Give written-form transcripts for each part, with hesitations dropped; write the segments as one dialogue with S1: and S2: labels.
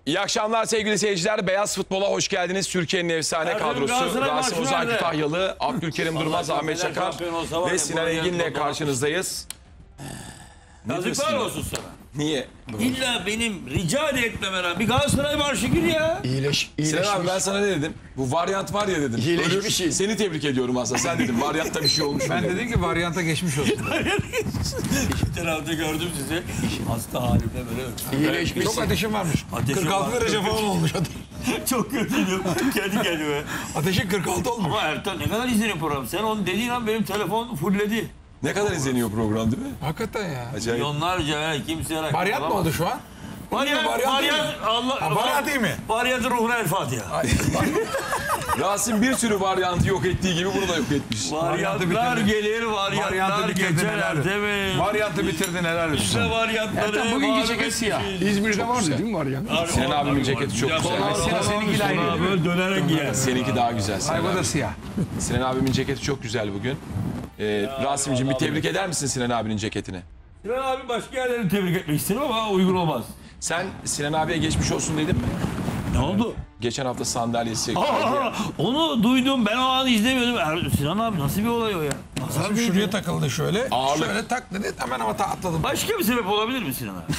S1: İyi akşamlar sevgili seyirciler. Beyaz Futbol'a hoş geldiniz. Türkiye'nin efsane kadrosu Rasim Ozan Kütahyalı, Abdülkerim Durmaz, Ahmet Çakar ve Sinan Engin'le karşınızdayız.
S2: Yazıklar olsun sana.
S1: Niye?
S2: İlla benim rica etmeme rağmen bir Galatasaray marşı gir ya.
S1: Sinan abi ben sana ne dedim? Bu varyant var ya dedim.
S3: İyileşmiş şey.
S1: Seni tebrik ediyorum aslında. Sen dedim varyantta bir şey olmuş.
S4: Ben dedim ki varyanta geçmiş olsun.
S2: İki tarafta gördüm sizi. Hasta halimde böyle.
S3: İyileşmiş.
S4: Çok ateşim varmış.
S2: Ateşim
S4: 46
S2: var.
S4: derece falan olmuş.
S2: Çok kötüydüm. Kendi kendime.
S4: Ateşin 46 olmuş.
S2: Ama Ertan ne kadar izleniyor program. Sen onu dediğin an benim telefon fullledi.
S1: Ne kadar izleniyor program değil mi?
S4: Hakikaten ya.
S1: Acayip.
S2: Milyonlarca kimseye rakip
S4: Varyant mı
S2: olamaz.
S4: oldu şu an?
S2: Varyant, Allah.
S4: Varyant değil mi?
S2: Varyantın ruhuna el Fatiha.
S1: Rasim bir sürü varyantı yok ettiği gibi bunu da yok etmiş.
S2: Varyantlar gelir, varyantlar geçer Ertem'im.
S4: Varyantı bitirdin helal olsun.
S2: İşte varyantları.
S3: Ertem bugünkü ceket siyah. İzmir'de vardı değil mi varyant?
S1: Sinan abimin ceketi çok güzel.
S4: Sinan seninkiyle aynı.
S2: Böyle dönerek giyer.
S1: Seninki daha güzel. Sinan
S4: Ay bu
S1: abi.
S4: da siyah.
S1: Sinan abimin ceketi çok güzel bugün. Rasim'ciğim bir tebrik eder misin Sinan abinin ceketini?
S2: Sinan abi başka yerlerini tebrik etmek isterim ama uygun olmaz.
S1: Sen Sinan abiye geçmiş olsun dedin mi?
S2: Ne oldu?
S1: Geçen hafta sandalyesi.
S2: Onu duydum. Ben o an izlemiyordum. Sinan abi nasıl bir olay o ya?
S4: Nasıl şuraya takıldı şöyle.
S1: Ağırlık.
S4: Şöyle tak dedi hemen ama atladım.
S2: Başka bir sebep olabilir mi Sinan abi?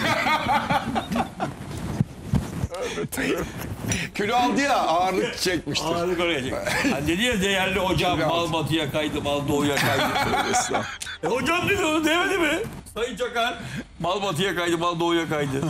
S3: Kilo aldı ya ağırlık çekmiştir.
S2: Ağırlık oraya çek. Hani dedi ya değerli hocam mal batıya kaydı, mal doğuya kaydı. Hocam dedi onu demedi mi? Sayın Çakar mal batıya kaydı, mal doğuya kaydı.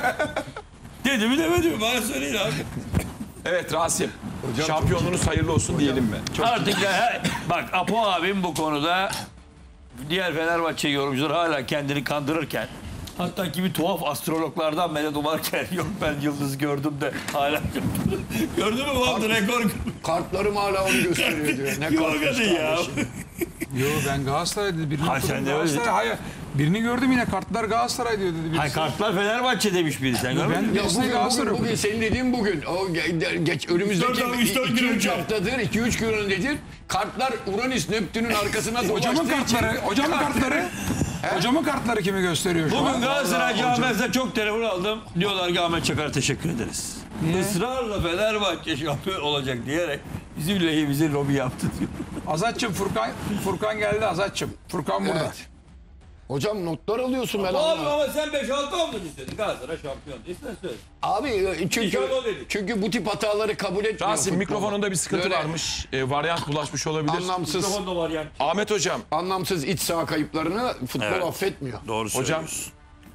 S2: Dedi mi demedi mi? Bana söyleyin abi.
S1: Evet Rasim. Şampiyonluğunuz hayırlı olsun diyelim mi? Çok
S2: Artık ya, bak Apo abim bu konuda diğer Fenerbahçe yorumcuları hala kendini kandırırken hatta kimi tuhaf astrologlardan medet umarken yok ben yıldız gördüm de hala gördün mü vardı rekor
S3: Kartlarım hala onu gösteriyor diyor. Ne
S2: görmedin
S3: kartmış
S2: ya.
S4: Yo ben Galatasaray dedi. Birini
S2: Ha, sen
S4: okudum,
S2: de öyle
S4: Galatasaray. Hayır. Birini gördüm yine kartlar Galatasaray diyor dedi. Birisi.
S2: Hay kartlar Fenerbahçe demiş biri sen görmedin mi?
S4: Ben birisine Galatasaray
S3: Bugün
S4: okudum.
S3: senin dediğin bugün. O önümüzdeki
S2: 3-4 gün
S3: 2-3
S2: önce.
S3: haftadır, 2-3 gün öncedir. Kartlar Uranüs Neptün'ün arkasına
S4: Hocamın
S3: dolaştığı için.
S4: kartları, hocamın kartları. Hocamın kartları kimi gösteriyor şu an?
S2: Bugün Galatasaray
S4: Vallahi hocam.
S2: camiasında çok telefon aldım. Diyorlar ki Ahmet Çakar'a teşekkür ederiz.
S4: Niye?
S2: Israrla Fenerbahçe şampiyon olacak diyerek bizim lehimize lobi yaptı diyor.
S4: Azatçım Furkan geldi Azatçım. Furkan burada.
S3: Evet. Hocam notlar alıyorsun ben
S2: Abi
S3: anlamadım.
S2: ama sen 5-6 oldun istedin. Galatasaray şampiyon. İstersen söyle.
S3: Abi
S2: İnşallah o dedi.
S3: çünkü bu tip hataları kabul etmiyor.
S1: Rasim
S3: futbol.
S1: mikrofonunda bir sıkıntı
S3: Böyle
S1: varmış. Varyant bulaşmış olabilir.
S3: Anlamsız,
S2: Mikrofonda var yani.
S1: Ahmet hocam.
S3: anlamsız iç saha kayıplarını futbol
S2: Evet.
S3: affetmiyor.
S2: Doğru
S1: Hocam.
S2: söylüyorsun.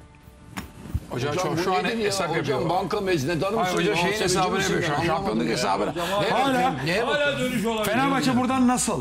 S4: Hocam
S3: Hocam
S4: çok
S3: bu
S4: şu an
S3: nedir ya?
S4: hesap
S3: Hocam
S4: yapıyor.
S3: banka meznedarı mısın?
S4: Hayır hoca şeyin
S3: muhasebeci
S4: hesabını
S3: misin?
S4: yapıyor şu an.
S3: Anlamadım
S4: Şampiyonluk
S3: ya.
S4: hesabını.
S3: Evet,
S4: Hala,
S3: neye
S2: Hala
S3: bakıyorsun?
S2: dönüş olabilir.
S4: Fenerbahçe buradan nasıl?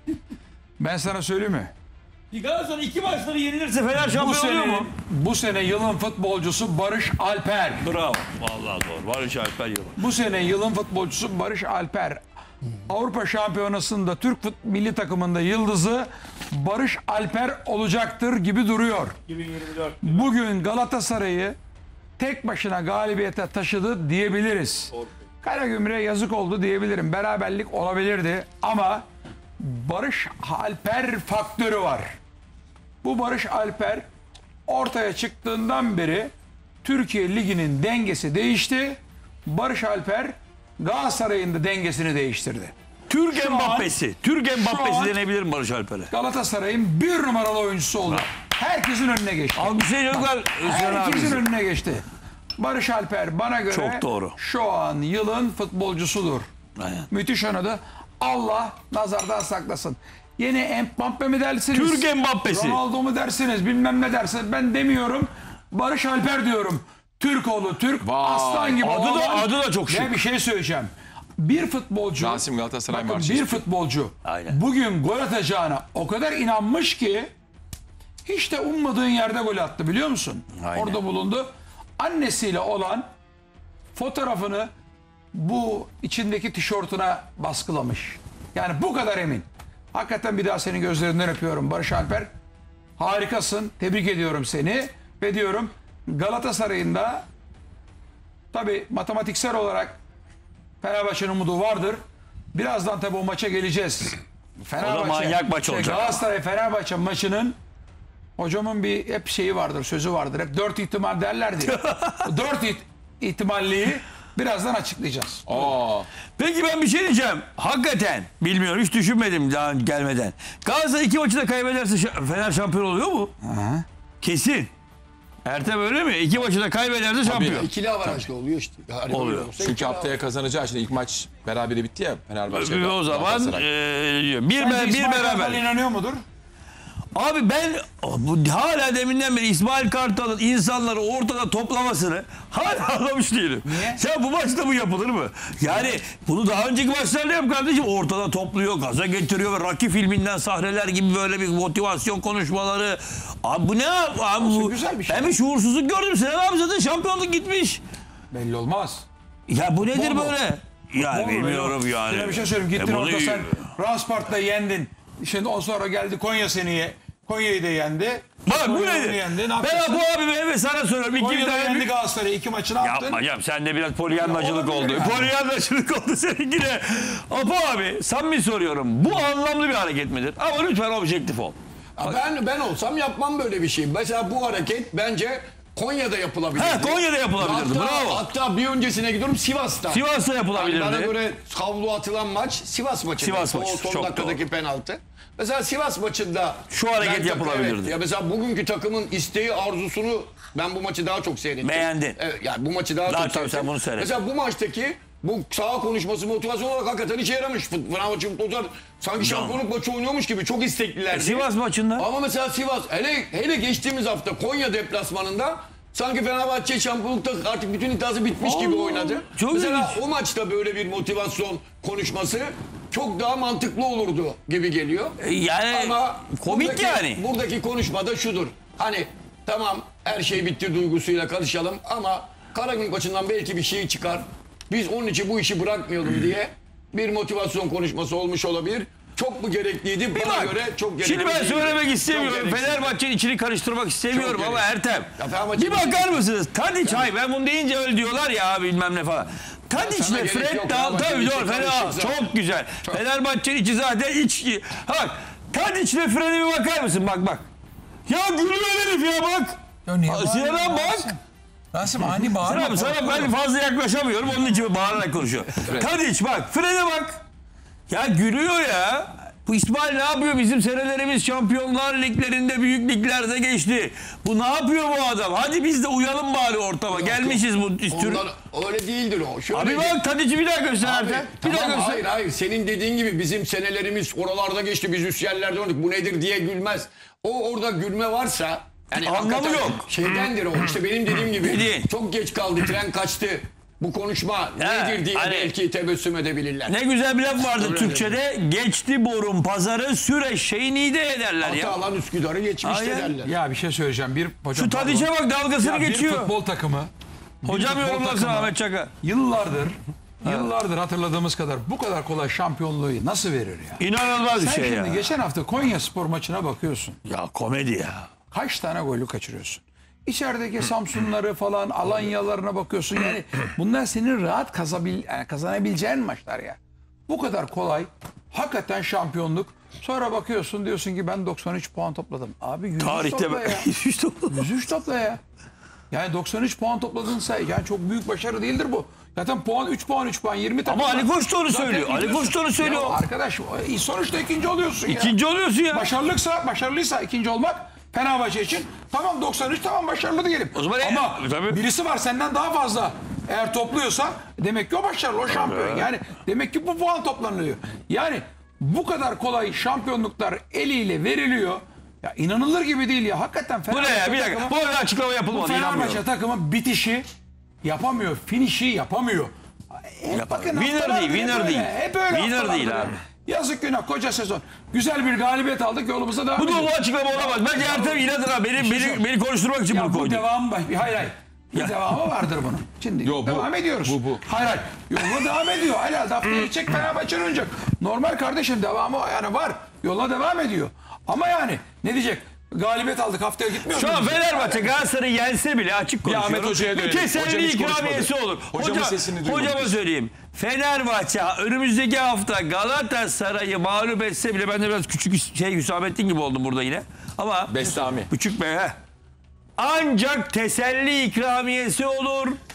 S4: Ben sana söyleyeyim mi?
S2: Galatasaray 2 maçları yenilirse Fener
S4: Bu
S2: şampiyon oluyor
S4: sene,
S2: mu?
S4: bu sene yılın futbolcusu Barış Alper.
S2: Bravo. Vallahi doğru. Barış Alper yılı.
S4: Bu sene yılın futbolcusu Barış Alper. Avrupa Şampiyonası'nda Türk milli takımında yıldızı Barış Alper olacaktır gibi duruyor.
S2: 2024.
S4: Bugün Galatasaray'ı tek başına galibiyete taşıdı diyebiliriz. Karagümrük'e yazık oldu diyebilirim. Beraberlik olabilirdi ama Barış Alper faktörü var. Bu Barış Alper ortaya çıktığından beri Türkiye Ligi'nin dengesi değişti. Barış Alper Galatasaray'ın da dengesini değiştirdi.
S2: Türk
S4: Şu
S2: Mbappe'si. Türk
S4: şu
S2: Mbappe'si
S4: an-
S2: denebilir mi Barış Alper'e?
S4: Galatasaray'ın bir numaralı oyuncusu oldu. Herkesin önüne geçti.
S2: Alkışlayacaklar.
S4: Herkesin önüne geçti. Barış Alper bana göre
S2: Çok doğru.
S4: şu an yılın futbolcusudur.
S2: Aynen.
S4: Müthiş oynadı. Allah nazardan saklasın. Yine Mbappe mi dersiniz?
S2: Türk Mbappe'si.
S4: Ronaldo mu dersiniz? Bilmem ne dersiniz. Ben demiyorum. Barış Alper diyorum. Türk oğlu Türk.
S1: Vay.
S4: Aslan gibi
S2: Adı da-
S4: oğlan.
S2: adı da çok şık.
S4: Ve bir şey söyleyeceğim. Bir futbolcu.
S1: Rasim Galatasaray
S4: bakın,
S1: marşı
S4: bir
S1: istiyor.
S4: futbolcu.
S2: Aynen.
S4: Bugün gol atacağına o kadar inanmış ki hiç de ummadığın yerde gol attı biliyor musun?
S2: Aynen.
S4: Orada bulundu. Annesiyle olan fotoğrafını bu içindeki tişörtüne baskılamış. Yani bu kadar emin. Hakikaten bir daha senin gözlerinden öpüyorum Barış Alper. Harikasın. Tebrik ediyorum seni. Ve diyorum Galatasaray'ın da tabii matematiksel olarak Fenerbahçe'nin umudu vardır. Birazdan tabii o maça geleceğiz.
S2: manyak maç olacak.
S4: Galatasaray-Fenerbahçe maçının hocamın bir hep şeyi vardır, sözü vardır. Hep 4 ihtimal derlerdi. 4 ihtimalliyi birazdan açıklayacağız.
S2: Peki ben bir şey diyeceğim. Hakikaten bilmiyorum, hiç düşünmedim daha gelmeden. Galatasaray 2 maçı da kaybederse Fener şampiyon oluyor mu? Kesin. Ertem öyle mi? 2 maçı da kaybederse şampiyon.
S3: İkili avarajlı oluyor işte. Yani
S2: Oluyor.
S1: Çünkü haftaya kazanacağı için ilk maç berabere bitti ya Fenerbahçe'de.
S2: O zaman
S1: Galatasaray.
S2: bir
S4: İsmail
S2: beraber.
S4: Kartal inanıyor mudur?
S2: Abi ben hala deminden beri İsmail Kartal'ın insanları ortada toplamasını hala anlamış değilim.
S4: Niye?
S2: Sen bu maçta bu yapılır mı? Yani bunu daha önceki maçlarda yap kardeşim. Ortada topluyor, gaza getiriyor ve Rocky filminden sahneler gibi böyle bir motivasyon konuşmaları. Abi bu ne abi bu?
S4: Güzel bir şey.
S2: Ben bir şuursuzluk gördüm. Sinan abi zaten şampiyonluk gitmiş.
S4: Belli olmaz.
S2: Ya bu nedir
S4: Bol bol.
S2: böyle? Ya
S4: Bol bol
S2: bilmiyorum
S4: böyle.
S2: yani.
S4: Yine bir şey söyleyeyim. Gittin
S2: bunu-
S4: orada sen Raspart'ta yendin. Şimdi o sonra geldi Konya seni Konya'yı da yendi.
S2: Bak bu
S4: Konya'yı
S2: nedir?
S4: yendi. Ne
S2: Ben
S4: yapacaksın?
S2: bu abime ve sana soruyorum. İki
S4: Konya'da
S2: tane
S4: yendi
S2: bir...
S4: Galatasaray'ı 2 maçı ne yaptın?
S2: Yapma canım, sen de biraz polyanlacılık
S4: Ya
S2: oldu.
S4: olabilir yani.
S2: Polyanlacılık oldu seninkine. Apo abi samimi soruyorum. Bu anlamlı bir hareket midir? Ama lütfen objektif ol.
S3: Ben olsam yapmam böyle bir şey. Mesela bu hareket bence Konya'da yapılabilirdi.
S2: He, Konya'da yapılabilirdi. Bravo.
S3: Hatta bir öncesine gidiyorum Sivas'ta.
S2: Sivas'ta
S3: Yani bana
S2: yapılabilirdi.
S3: göre havlu atılan maç Sivas maçı.
S2: Sivas maçı,
S3: O son
S2: çok
S3: dakikadaki penaltı. Mesela Sivas maçında
S2: Şu hareket
S3: ben
S2: yapılabilirdi.
S3: Evet, ya mesela bugünkü takımın isteği, arzusunu ben bu maçı daha çok seyrettim.
S2: Beğendin.
S3: Evet, yani bu maçı daha
S2: Daha
S3: çok
S2: tabii
S3: seyrettim.
S2: sen bunu seyret.
S3: Mesela bu maçtaki bu saha konuşması motivasyon olarak hakikaten işe yaramış. Fenerbahçe futbolcular sanki şampiyonluk maçı oynuyormuş gibi çok isteklilerdi.
S2: Sivas maçında.
S3: Ama mesela Sivas hele geçtiğimiz hafta Konya deplasmanında sanki Fenerbahçe şampiyonlukta artık bütün iddiası bitmiş gibi oynadı.
S2: çok
S3: Mesela
S2: ilginç.
S3: o maçta böyle bir motivasyon konuşması çok daha mantıklı olurdu gibi geliyor.
S2: Yani
S3: Ama
S2: komik yani.
S3: Buradaki konuşmada şudur. Hani tamam her şey bitti duygusuyla karışalım ama Karagümrük maçından belki bir şey çıkar. Biz onun için bu işi bırakmayalım diye bir motivasyon konuşması olmuş olabilir. Çok mu gerekliydi? Bana
S2: Bak,
S3: göre çok gerekli.
S2: şimdi ben
S3: değildi.
S2: söylemek
S3: Çok
S2: istemiyorum.
S3: gereksiz.
S2: Fenerbahçe'nin içini karıştırmak istemiyorum
S3: Çok
S2: ama Ertem.
S3: Ya Fenerbahçe
S2: Bir bakar mısınız? Tadiç, hayır ben bunu deyince öyle diyorlar ya bilmem ne falan.
S3: sana
S2: Tadiç'le
S3: gerek
S2: Fred
S3: yok,
S2: Dal tabii
S3: Fenerbahçe'nin
S2: doğru
S3: içi
S2: fena
S3: karışık zaten.
S2: çok güzel. Fenerbahçe'nin içi zaten içki. Bak Tadiç'le Fred'e bir bakar mısın? Bak. Ya gülüyor herif ya bak.
S4: Ya niye
S2: Sinan abi bak.
S4: Rasim ani bağırma.
S2: Sinan abi sana ben fazla yaklaşamıyorum onun için bağırarak konuşuyor. Tadiç bak Fred'e bak. Ya gülüyor ya. Bu İsmail ne yapıyor? Bizim senelerimiz Şampiyonlar Liglerinde, büyük liglerde geçti. Bu ne yapıyor bu adam? Hadi biz de uyalım bari ortama. Gelmişiz bu tür.
S3: Ondan öyle değildir o. Şöyle
S2: Abi bak Tadiç'i bir daha göster
S3: Abi,
S2: Ertem. Bir daha
S3: tamam,
S2: göster.
S3: hayır senin dediğin gibi bizim senelerimiz oralarda geçti, biz üst yerlerde oynadık, bu nedir diye gülmez. O orada gülme varsa yani
S2: Anlamı
S3: hakikaten
S2: yok.
S3: Şeydendir o, işte benim dediğim gibi
S2: Dediğin.
S3: çok geç kaldı, tren kaçtı, bu konuşma nedir diye
S2: hani-
S3: belki tebessüm edebilirler.
S2: Ne güzel bir laf vardı
S3: Öyle
S2: Türkçe'de. Geçti borun pazarı süreç şeyini de ederler ya.
S3: Atalan Üsküdar'ı geçmiş
S2: Aynen.
S3: derler.
S4: Ya bir şey söyleyeceğim. Bir hocam,
S2: Şu Tadiç'e bak dalgasını
S4: Ya bir
S2: geçiyor.
S4: futbol takımı.
S2: Hocam
S4: bir futbol
S2: yorumlasın
S4: takımı
S2: Ahmet Çaka.
S4: Yıllardır hatırladığımız kadar bu kadar kolay şampiyonluğu nasıl verir ya?
S2: İnanılmaz bir
S4: Sen
S2: şey
S4: şimdi
S2: ya.
S4: geçen hafta Konya Spor maçına bakıyorsun.
S2: Ya komedi ya.
S4: Kaç tane golü kaçırıyorsun? İçerideki Samsunları falan, Alanyalarına bakıyorsun. Yani bunlar senin rahat kazanabileceğin maçlar ya. Bu kadar kolay. Hakikaten şampiyonluk. Sonra bakıyorsun diyorsun ki ben 93 puan topladım. Abi 103
S2: Tarihte
S4: topla ya. 103 topla ya. Yani 93 puan topladınsa yani çok büyük başarı değildir bu. Zaten puan 3 puan 3 puan 20 takım.
S2: Ama Ali
S4: var.
S2: Koç da onu
S4: Zaten
S2: söylüyor. Ali
S4: gidiyorsun.
S2: Koç da onu söylüyor.
S4: Ya arkadaş sonuçta ikinci oluyorsun ya.
S2: İkinci oluyorsun ya.
S4: Başarılıysa ikinci olmak Fenerbahçe için tamam 93 tamam başarılı diyelim.
S2: O zaman
S4: Ama
S2: tabii.
S4: birisi var senden daha fazla eğer topluyorsa demek ki o başarılı, o şampiyon. Yani demek ki bu puan toplanılıyor. Yani bu kadar kolay şampiyonluklar eliyle veriliyor. Ya inanılır gibi değil ya. Hakikaten
S2: Bu ne ya? Bir dakika.
S4: takımı-
S2: Bu arada açıklama
S4: bu
S2: yapılmadı.
S4: Fenerbahçe
S2: İnanmıyorum.
S4: takımı bitişi yapamıyor. Finişi yapamıyor. Hep bakın
S2: Winner
S4: haftalardır
S2: değil,
S4: hep
S2: winner
S4: öyle.
S2: değil.
S4: Hep öyle
S2: Winner
S4: haftalardır
S2: değil
S4: öyle.
S2: abi.
S4: Yazık günah koca sezon. Güzel bir galibiyet aldık yolumuza devam
S2: Bu da
S4: ediyoruz.
S2: bu açıklama olamaz. Bence Ertem inadına beni konuşturmak için
S4: Ya
S2: bunu
S4: bu
S2: koydu.
S4: devam hayır. Bir devamı vardır bunun. Şimdi
S1: Yo, bu-
S4: devam ediyoruz.
S1: bu.
S4: Hayır. Yoluna devam ediyor. Hala haftaya gidecek Fenerbahçe'nin oynayacak. Normal kardeşim devamı yani var. Yoluna devam ediyor. Ama yani ne diyecek? Galibiyet aldık haftaya gitmiyor.
S2: Şu an
S4: mu?
S2: Fenerbahçe Galatasaray'ı yense bile açık konuşuyorum.
S1: Ahmet Hoca'ya
S2: bir
S1: dönelim.
S2: teselli
S1: Hocam hiç
S2: ikramiyesi
S1: konuşmadı.
S2: olur.
S1: Hocamın sesini duymadık
S2: Hocama
S1: biz.
S2: söyleyeyim. Fenerbahçe önümüzdeki hafta Galatasaray'ı mağlup etse bile ben de biraz küçük Hüsamettin gibi oldum burada yine. Ama
S1: Bestami.
S2: küçük be. Ancak teselli ikramiyesi olur.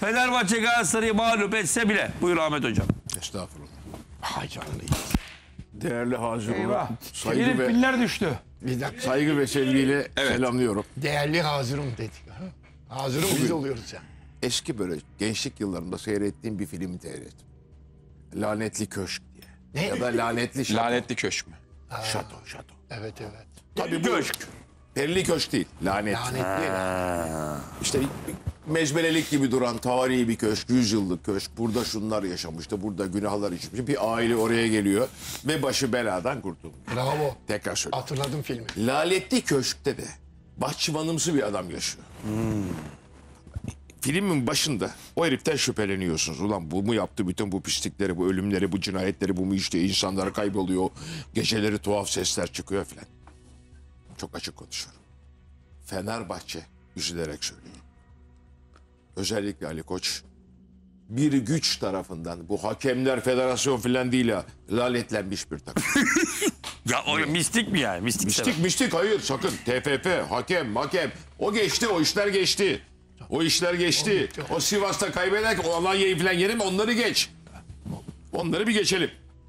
S2: Fenerbahçe Galatasaray'ı mağlup etse bile. Buyur Ahmet Hocam.
S5: Estağfurullah.
S3: Hay canını
S5: Değerli Hazırun'u
S4: Eyvah.
S5: saygı
S4: Elif
S5: ve,
S4: piller düştü.
S3: Bir dakika.
S5: saygı ve sevgiyle selamlıyorum.
S3: Değerli Hazırım dedik. Ha? Hazırım biz oluyoruz ya.
S5: Eski böyle gençlik yıllarında seyrettiğim bir filmi seyrettim. Lanetli Köşk diye.
S3: Ne?
S5: Ya da Lanetli Şato.
S1: Lanetli köşk mü?
S5: Şato, şato.
S3: Evet evet.
S5: Tabii bu köşk. Perili köşk değil. Lanetli.
S3: Lanetli.
S5: İşte mezbelelik gibi duran tarihi bir köşk, 100 yıllık köşk. Burada şunlar yaşamıştı, burada günahlar işlemiş. Bir aile oraya geliyor ve başı beladan kurtulmuş.
S3: Bravo.
S5: Tekrar söyleyeyim.
S3: Hatırladım filmi.
S5: Lanetli Köşk'te de bahçıvanımsı bir adam yaşıyor. Filmin başında o heriften şüpheleniyorsunuz. Ulan bu mu yaptı bütün bu pislikleri, bu ölümleri, bu cinayetleri, bu mu işte insanlar kayboluyor. Geceleri tuhaf sesler çıkıyor filan. Çok açık konuşuyorum. Fenerbahçe üzülerek söylüyorum. Özellikle Ali Koç bir güç tarafından, bu hakemler federasyon filan değil ya, lanetlenmiş bir takım.
S2: Ya o mistik mi yani?
S5: Mistik hayır sakın. TFF, hakem. O geçti, o işler geçti. O işler geçti. O Sivas'ta kaybederken o Alanya'yı falan yerim, onları geç. Onları bir geçelim.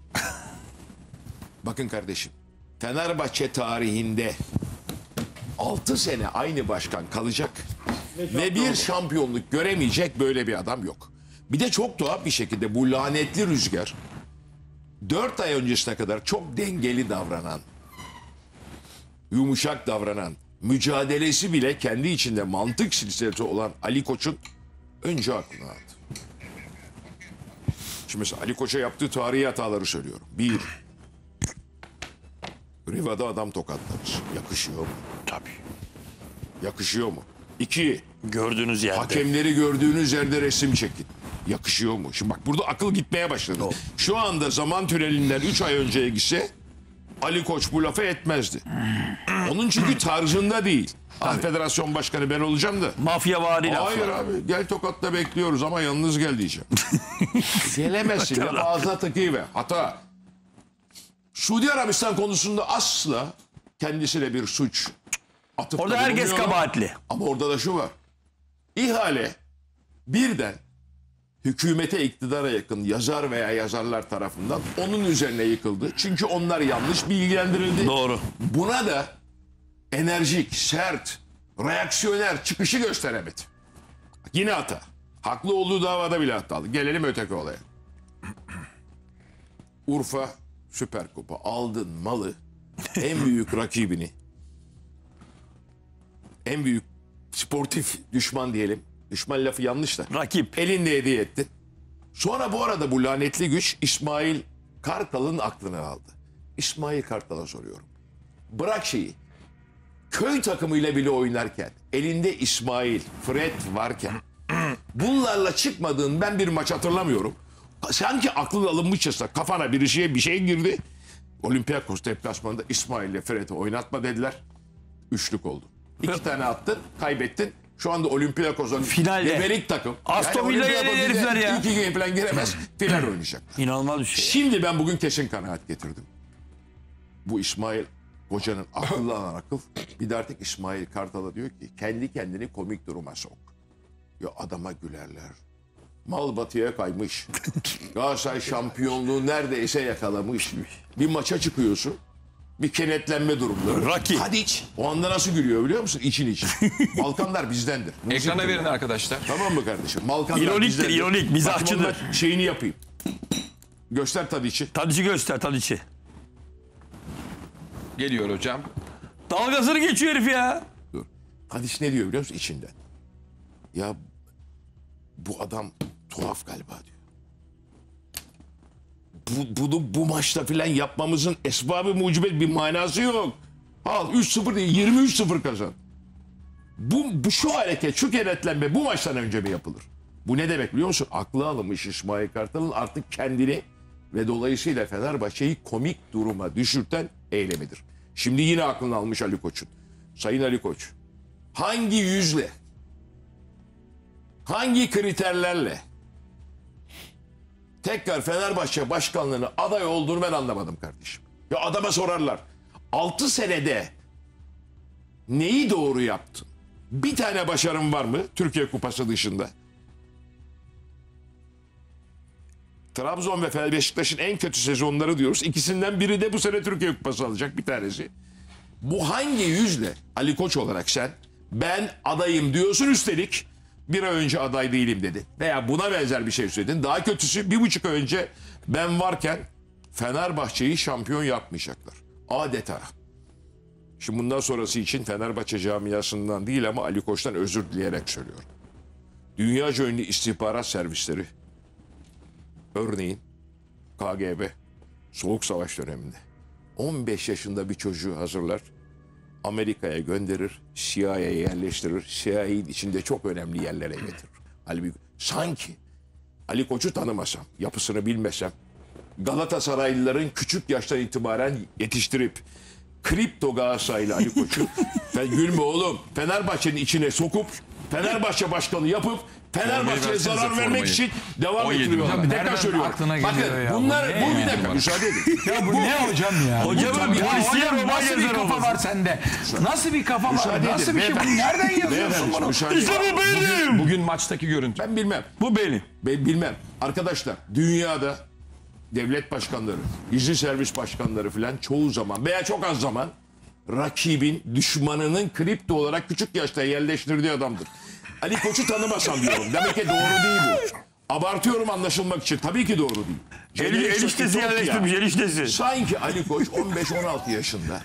S5: Bakın kardeşim. Fenerbahçe tarihinde 6 sene aynı başkan kalacak ve bir şampiyonluk göremeyecek böyle bir adam yok. Bir de çok tuhaf bir şekilde bu lanetli rüzgar 4 ay öncesine kadar çok dengeli davranan, yumuşak davranan, mücadelesi bile kendi içinde mantık silsilesi olan Ali Koç'un önce aklına aldı. Şimdi mesela Ali Koç'a yaptığı tarihi hataları söylüyorum. 1. Riva'da adam tokatlamış. Yakışıyor mu?
S2: Tabii.
S5: Yakışıyor mu? 2.
S2: Gördüğünüz yerde.
S5: Hakemleri gördüğünüz yerde resim çekin. Yakışıyor mu? Şimdi bak burada akıl gitmeye başladı. Şu anda zaman tünelinden 3 ay önceye gitse Ali Koç bu lafı etmezdi. Onun çünkü tarzında değil. Federasyon başkanı ben olacağım da.
S2: Mafyavari laflar.
S5: Hayır abi gel Tokat'ta bekliyoruz ama yalnız gel diyeceğim. Gelemezsin ya ağzına tıkayıver. Hata. Suudi Arabistan konusunda asla kendisine bir suç atıp
S2: Orada herkes
S5: bulunmuyorum.
S2: kabahatli.
S5: Ama orada da şu var. İhale birden hükümete, iktidara yakın yazar veya yazarlar tarafından onun üzerine yıkıldı. Çünkü onlar yanlış bilgilendirildi.
S2: Doğru.
S5: Buna da enerjik, sert, reaksiyoner çıkışı gösteremedi. Yine hata. Haklı olduğu davada bile hatalı. Gelelim öteki olaya. Urfa Süper Kupa aldın malı en büyük rakibini, en büyük sportif düşman diyelim. Düşman lafı yanlış da.
S2: Rakip.
S5: Elinde hediye ettin. Sonra bu arada bu lanetli güç İsmail Kartal'ın aklını aldı. İsmail Kartal'a soruyorum. Bırak şeyi. Köy takımıyla bile oynarken elinde İsmail, Fred varken bunlarla çıkmadığın ben bir maç hatırlamıyorum. Sanki aklın alınmışçasına kafana bir şey girdi. Olympiakos deplasmanında İsmail ile Fred'i oynatma dediler. Üçlük oldu. 2 tane attın, kaybettin. Şu anda Olympiakos'un
S2: Finalde.
S5: gebelik takım.
S2: Aston Villa'ya
S5: Olympiakos
S2: yenir herifler ya.
S5: 2 game falan giremez. Final oynayacak.
S2: İnanılmaz bir şey.
S5: Şimdi ben bugün kesin kanaat getirdim. Bu İsmail Hoca'nın akıllı alan akıl. Bir de artık İsmail Kartal'a diyor ki kendi kendini komik duruma sok. Ya adama gülerler. Mal batıya kaymış. Galatasaray şampiyonluğu neredeyse yakalamış. Bir maça çıkıyorsun. Bir kenetlenme durumları.
S2: Rakip.
S5: Hadi iç. O anda nasıl gülüyor biliyor musun? İçin için. Balkanlar bizdendir.
S1: Ekrana verin arkadaşlar.
S5: Tamam mı kardeşim? Balkanlar
S2: İroniktir,
S5: bizdendir.
S2: ironik, mizahçıdır.
S5: Bakın onunla şeyini yapayım. Göster Tadiç'i.
S2: Tadiç'i göster Tadiç'i.
S1: Geliyor hocam.
S2: Dalgasını geçiyor herif ya.
S5: Dur. Tadiç ne diyor biliyor musun? İçinden. Ya bu adam tuhaf galiba diyor. Bunu bu maçta filan yapmamızın esbabı mucibet bir manası yok. Al 3-0 değil 23-0 kazan. Bu şu hareket, şu kenetlenme bu maçtan önce mi yapılır? Bu ne demek biliyor musun? Aklı alınmış İsmail Kartal'ın artık kendini ve dolayısıyla Fenerbahçe'yi komik duruma düşürten eylemidir. Şimdi yine aklını almış Ali Koç'un. Sayın Ali Koç, hangi yüzle, hangi kriterlerle tekrar Fenerbahçe başkanlığını aday olduğunu ben anlamadım kardeşim. Ya adama sorarlar. 6 senede neyi doğru yaptın? Bir tane başarım var mı Türkiye Kupası dışında? Trabzon ve Beşiktaş'ın en kötü sezonları diyoruz. İkisinden biri de bu sene Türkiye Kupası alacak bir tanesi. Bu hangi yüzle Ali Koç olarak sen ben adayım diyorsun, üstelik bir ay önce aday değilim dedi. Veya buna benzer bir şey söyledin. Daha kötüsü 1,5 ay önce ben varken Fenerbahçe'yi şampiyon yapmayacaklar. Adeta. Şimdi bundan sonrası için Fenerbahçe camiasından değil ama Ali Koç'tan özür dileyerek söylüyorum. Dünyaca ünlü istihbarat servisleri, örneğin KGB, Soğuk Savaş döneminde 15 yaşında bir çocuğu hazırlar, Amerika'ya gönderir, CIA'ya yerleştirir, CIA'nin içinde çok önemli yerlere getirir. Halbuki sanki Ali Koç'u tanımasam, yapısını bilmesem, Galatasaraylıların küçük yaştan itibaren yetiştirip kripto Galatasaraylı Ali Koç'u ben gülme oğlum Fenerbahçe'nin içine sokup Fenerbahçe başkanı yapıp Fenerbahçe'ye
S1: versenize
S5: zarar vermek
S1: formayı.
S5: için devam
S1: 17
S5: ettiriyorlar.
S1: milyon.
S5: Tekrar
S4: Nereden
S5: söylüyorum.
S4: aklına geliyor
S5: Bakın
S4: ya?
S5: bunlar
S4: Bu
S5: bu
S4: ne
S5: bir dakika müsaade edin.
S4: Ya bu ne hocam ya?
S2: Hocamın
S4: Ya
S2: polisiye
S4: hocam
S2: roman
S4: nasıl bir
S2: yazar
S4: kafa
S2: olması.
S4: var sende? Nasıl bir kafa var?
S5: Müsaade
S4: Nasıl
S5: edin.
S4: bir şey? Bunu
S5: Beyefendi.
S4: nereden yazıyorsun
S5: Beyefendi,
S4: bunu?
S5: müsaade edin.
S2: İşte bu benim.
S1: Bugün maçtaki görüntü.
S5: Ben bilmem.
S2: Bu benim.
S5: Ben bilmem. Arkadaşlar dünyada devlet başkanları, gizli servis başkanları filan çoğu zaman veya çok az zaman rakibin, düşmanının kripto olarak küçük yaşta yerleştirdiği adamdır. Ali Koç'u tanımasam diyorum. Demek ki doğru değil bu. Abartıyorum anlaşılmak için. Tabii ki doğru değil.
S2: Eniştesi yerleştirmiş, eniştesi.
S5: Sanki Ali Koç 15-16 yaşında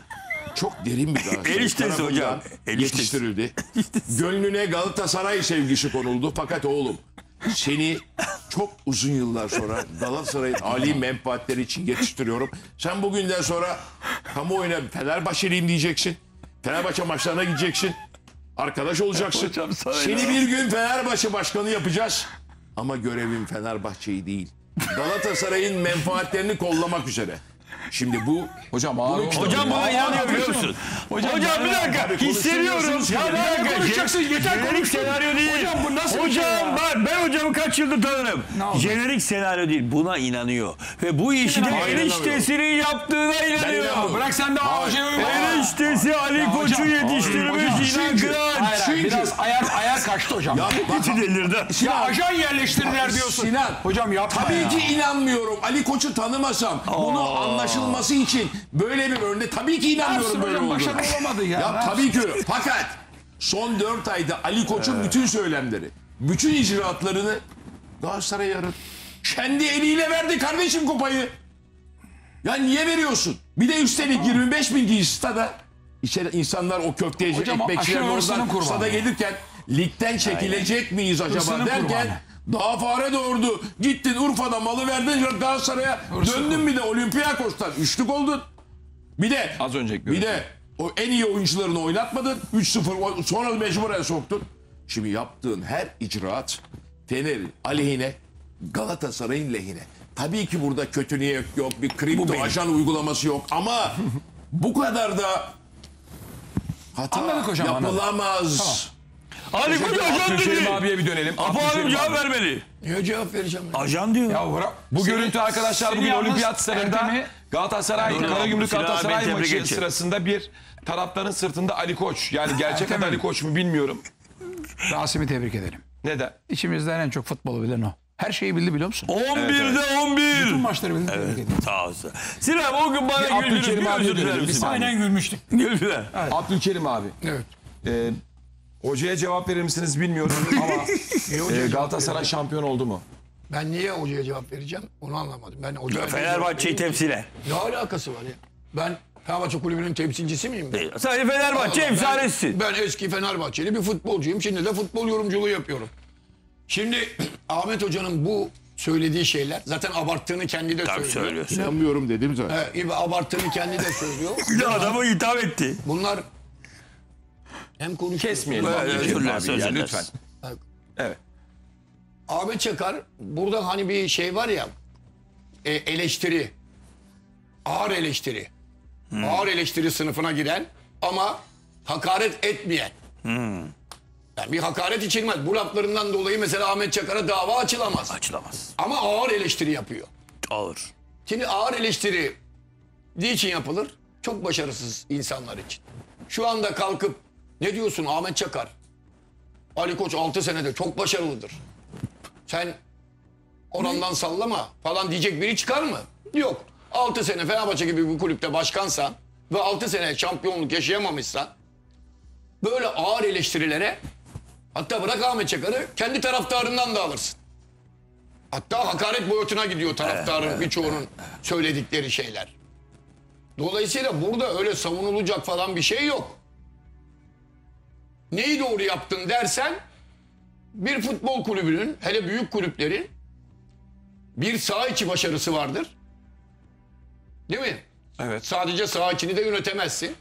S5: çok derin bir Galatasaray
S2: Eniştesi
S5: tarafından
S2: hocam, eniştesi.
S5: yetiştirildi. Gönlüne Galatasaray sevgisi konuldu. Fakat oğlum seni çok uzun yıllar sonra Galatasaray'ın âli menfaatleri için yetiştiriyorum. Sen bugünden sonra kamuoyuna Fenerbahçeliyim diyeceksin. Fenerbahçe maçlarına gideceksin. Arkadaş olacaksın.
S2: Hocam sana
S5: Seni bir gün Fenerbahçe başkanı yapacağız. Ama görevim Fenerbahçe'yi değil. Galatasaray'ın menfaatlerini kollamak üzere. Şimdi bu
S1: Hocam ağır
S2: Hocam buna inanıyor biliyor musun? Hocam bir dakika hissediyorum. Ya bir dakika.
S4: konuşacaksın? Yeter
S2: Jenerik
S4: konuştun.
S2: senaryo değil.
S4: Hocam bu nasıl bir şey ya?
S2: Bak ben hocamı kaç yıldır tanırım.
S4: oldu?
S2: Jenerik senaryo değil. Buna inanıyor. Ve bu işi de
S5: Hayır,
S2: eniştesinin yaptığına inanıyor.
S5: inanmıyorum.
S4: Bırak sen de şey uygula.
S2: Eniştesi Ali Koç'u
S4: hocam,
S2: yetiştirmiş İnan
S5: çünkü-
S2: Kıraç.
S4: Hayır,
S5: Çünkü-
S4: biraz ayar kaçtı hocam.
S5: ya bak,
S2: İçi delirdi.
S4: Ya ajan yerleştirirler diyorsun.
S5: Sinan,
S4: Hocam yapma
S5: tabii
S4: ya.
S5: ki inanmıyorum. Ali Koç'u tanımasam bunu anlaşılması için böyle bir örnek tabii ki inanmıyorum
S4: Yapsın
S5: böyle
S4: hocam,
S5: olduğunu.
S4: başarılı olamadı ya.
S5: Ya tabii ki öyle. Fakat son 4 ayda Ali Koç'un bütün söylemleri, bütün icraatlarını Galatasaray'a yaradı. Kendi eliyle verdi kardeşim kupayı. Ya niye veriyorsun? Bir de üstelik 25 bin kişi stada. İçeri insanlar o köfteci
S4: Hocam,
S5: ekmekçiler
S4: aşırı hırsının
S5: oradan
S4: kurbanı.
S5: stada gelirken ligden çekilecek miyiz acaba
S4: Hırsının
S5: derken
S4: kurbanı.
S5: daha fare doğurdu. Gittin Urfa'da malı verdin Galatasaray'a döndün bir de Olympiakos'tan üçlük oldun. Bir de
S1: Az önceki
S5: bir
S1: görüntü.
S5: de o en iyi oyuncularını oynatmadın. 3-0 sonra mecburen soktun. Şimdi yaptığın her icraat Fener'in aleyhine, Galatasaray'ın lehine. Tabii ki burada kötü niyet yok, bir kripto ajan uygulaması yok ama bu kadar da hata
S4: Anladık hocam,
S5: yapılamaz.
S2: Ali Koç ajan
S1: Abdülkerim
S2: dedi.
S1: abiye bir dönelim.
S2: Apo
S1: Abdülkerim
S2: abim cevap
S1: abi.
S2: vermeli.
S3: Niye cevap vereceğim? ben?
S2: Ajan diyor.
S4: Ya bırak.
S1: Bu görüntü arkadaşlar
S4: seni
S1: bugün
S4: yalnız
S1: olimpiyat stadında
S4: Erdem'i-
S1: Galatasaray,
S2: Doğru.
S1: Karagümrük
S2: Sinan abi,
S1: Galatasaray
S2: tebrik
S1: maçı
S2: edeceğim.
S1: sırasında bir taraftarın sırtında Ali Koç. Yani gerçek adı Ali Koç mu bilmiyorum.
S4: Rasim'i tebrik edelim.
S1: Neden?
S4: İçimizden en çok futbolu bilen o. Her şeyi bildi biliyor musun?
S2: 11'de 11.
S4: Bütün maçları bildi. Tebrik ederim.
S2: Sağ olsun. Sinan o gün bana
S1: Bir
S2: güldünüz.
S1: Abdülkerim
S2: Bir
S1: abiye
S2: özür
S1: dönelim,
S2: dilerim
S1: bir
S2: Sinan.
S1: saniye.
S4: Aynen gülmüştük.
S2: Güldüler.
S1: Abdülkerim abi.
S4: Evet.
S1: Hocaya cevap verir misiniz bilmiyorum ama Galatasaray şampiyon oldu mu?
S3: Ben niye hocaya cevap vereceğim onu anlamadım. Ben hocaya
S2: Fenerbahçe'yi temsilen.
S3: Ne alakası var ya? Ben Fenerbahçe kulübünün temsilcisi miyim ben?
S2: Sadece Fenerbahçe
S3: Allah,
S2: efsanesisin.
S3: Ben eski Fenerbahçeli bir futbolcuyum. Şimdi de futbol yorumculuğu yapıyorum. Şimdi Ahmet Hoca'nın bu söylediği şeyler zaten abarttığını kendi de
S2: Tabii
S3: söylüyor.
S2: söylüyorsun.
S5: İnanmıyorum dedim zaten.
S3: Evet, abarttığını kendi de söylüyor.
S2: Bir de adama hitap etti.
S3: Bunlar hem konuşuyor.
S1: Kesmeyelim
S2: Evet,
S1: Abdülkerim
S2: özür dilerim,
S1: abi
S2: özür
S1: ya,
S2: dileriz.
S1: lütfen. Evet.
S3: Ahmet Çakar burada hani bir şey var ya eleştiri. Ağır eleştiri. Ağır eleştiri sınıfına giren ama hakaret etmeyen. Yani bir hakaret içilmez. Bu laflarından dolayı mesela Ahmet Çakar'a dava açılamaz.
S2: Açılamaz.
S3: Ama ağır eleştiri yapıyor.
S2: Ağır.
S3: Şimdi ağır eleştiri niçin yapılır? Çok başarısız insanlar için. Şu anda kalkıp ne diyorsun Ahmet Çakar? Ali Koç 6 senede çok başarılıdır. Sen orandan sallama falan diyecek biri çıkar mı? Yok. 6 sene Fenerbahçe gibi bir kulüpte başkansan ve 6 sene şampiyonluk yaşayamamışsan böyle ağır eleştirilere, hatta bırak Ahmet Çakar'ı, kendi taraftarından da alırsın. Hatta hakaret boyutuna gidiyor taraftarın birçoğunun söyledikleri şeyler. Dolayısıyla burada öyle savunulacak falan bir şey yok. Neyi doğru yaptın dersen, bir futbol kulübünün, hele büyük kulüplerin bir saha içi başarısı vardır. Değil mi?
S1: Evet.
S3: Sadece saha içini de yönetemezsin.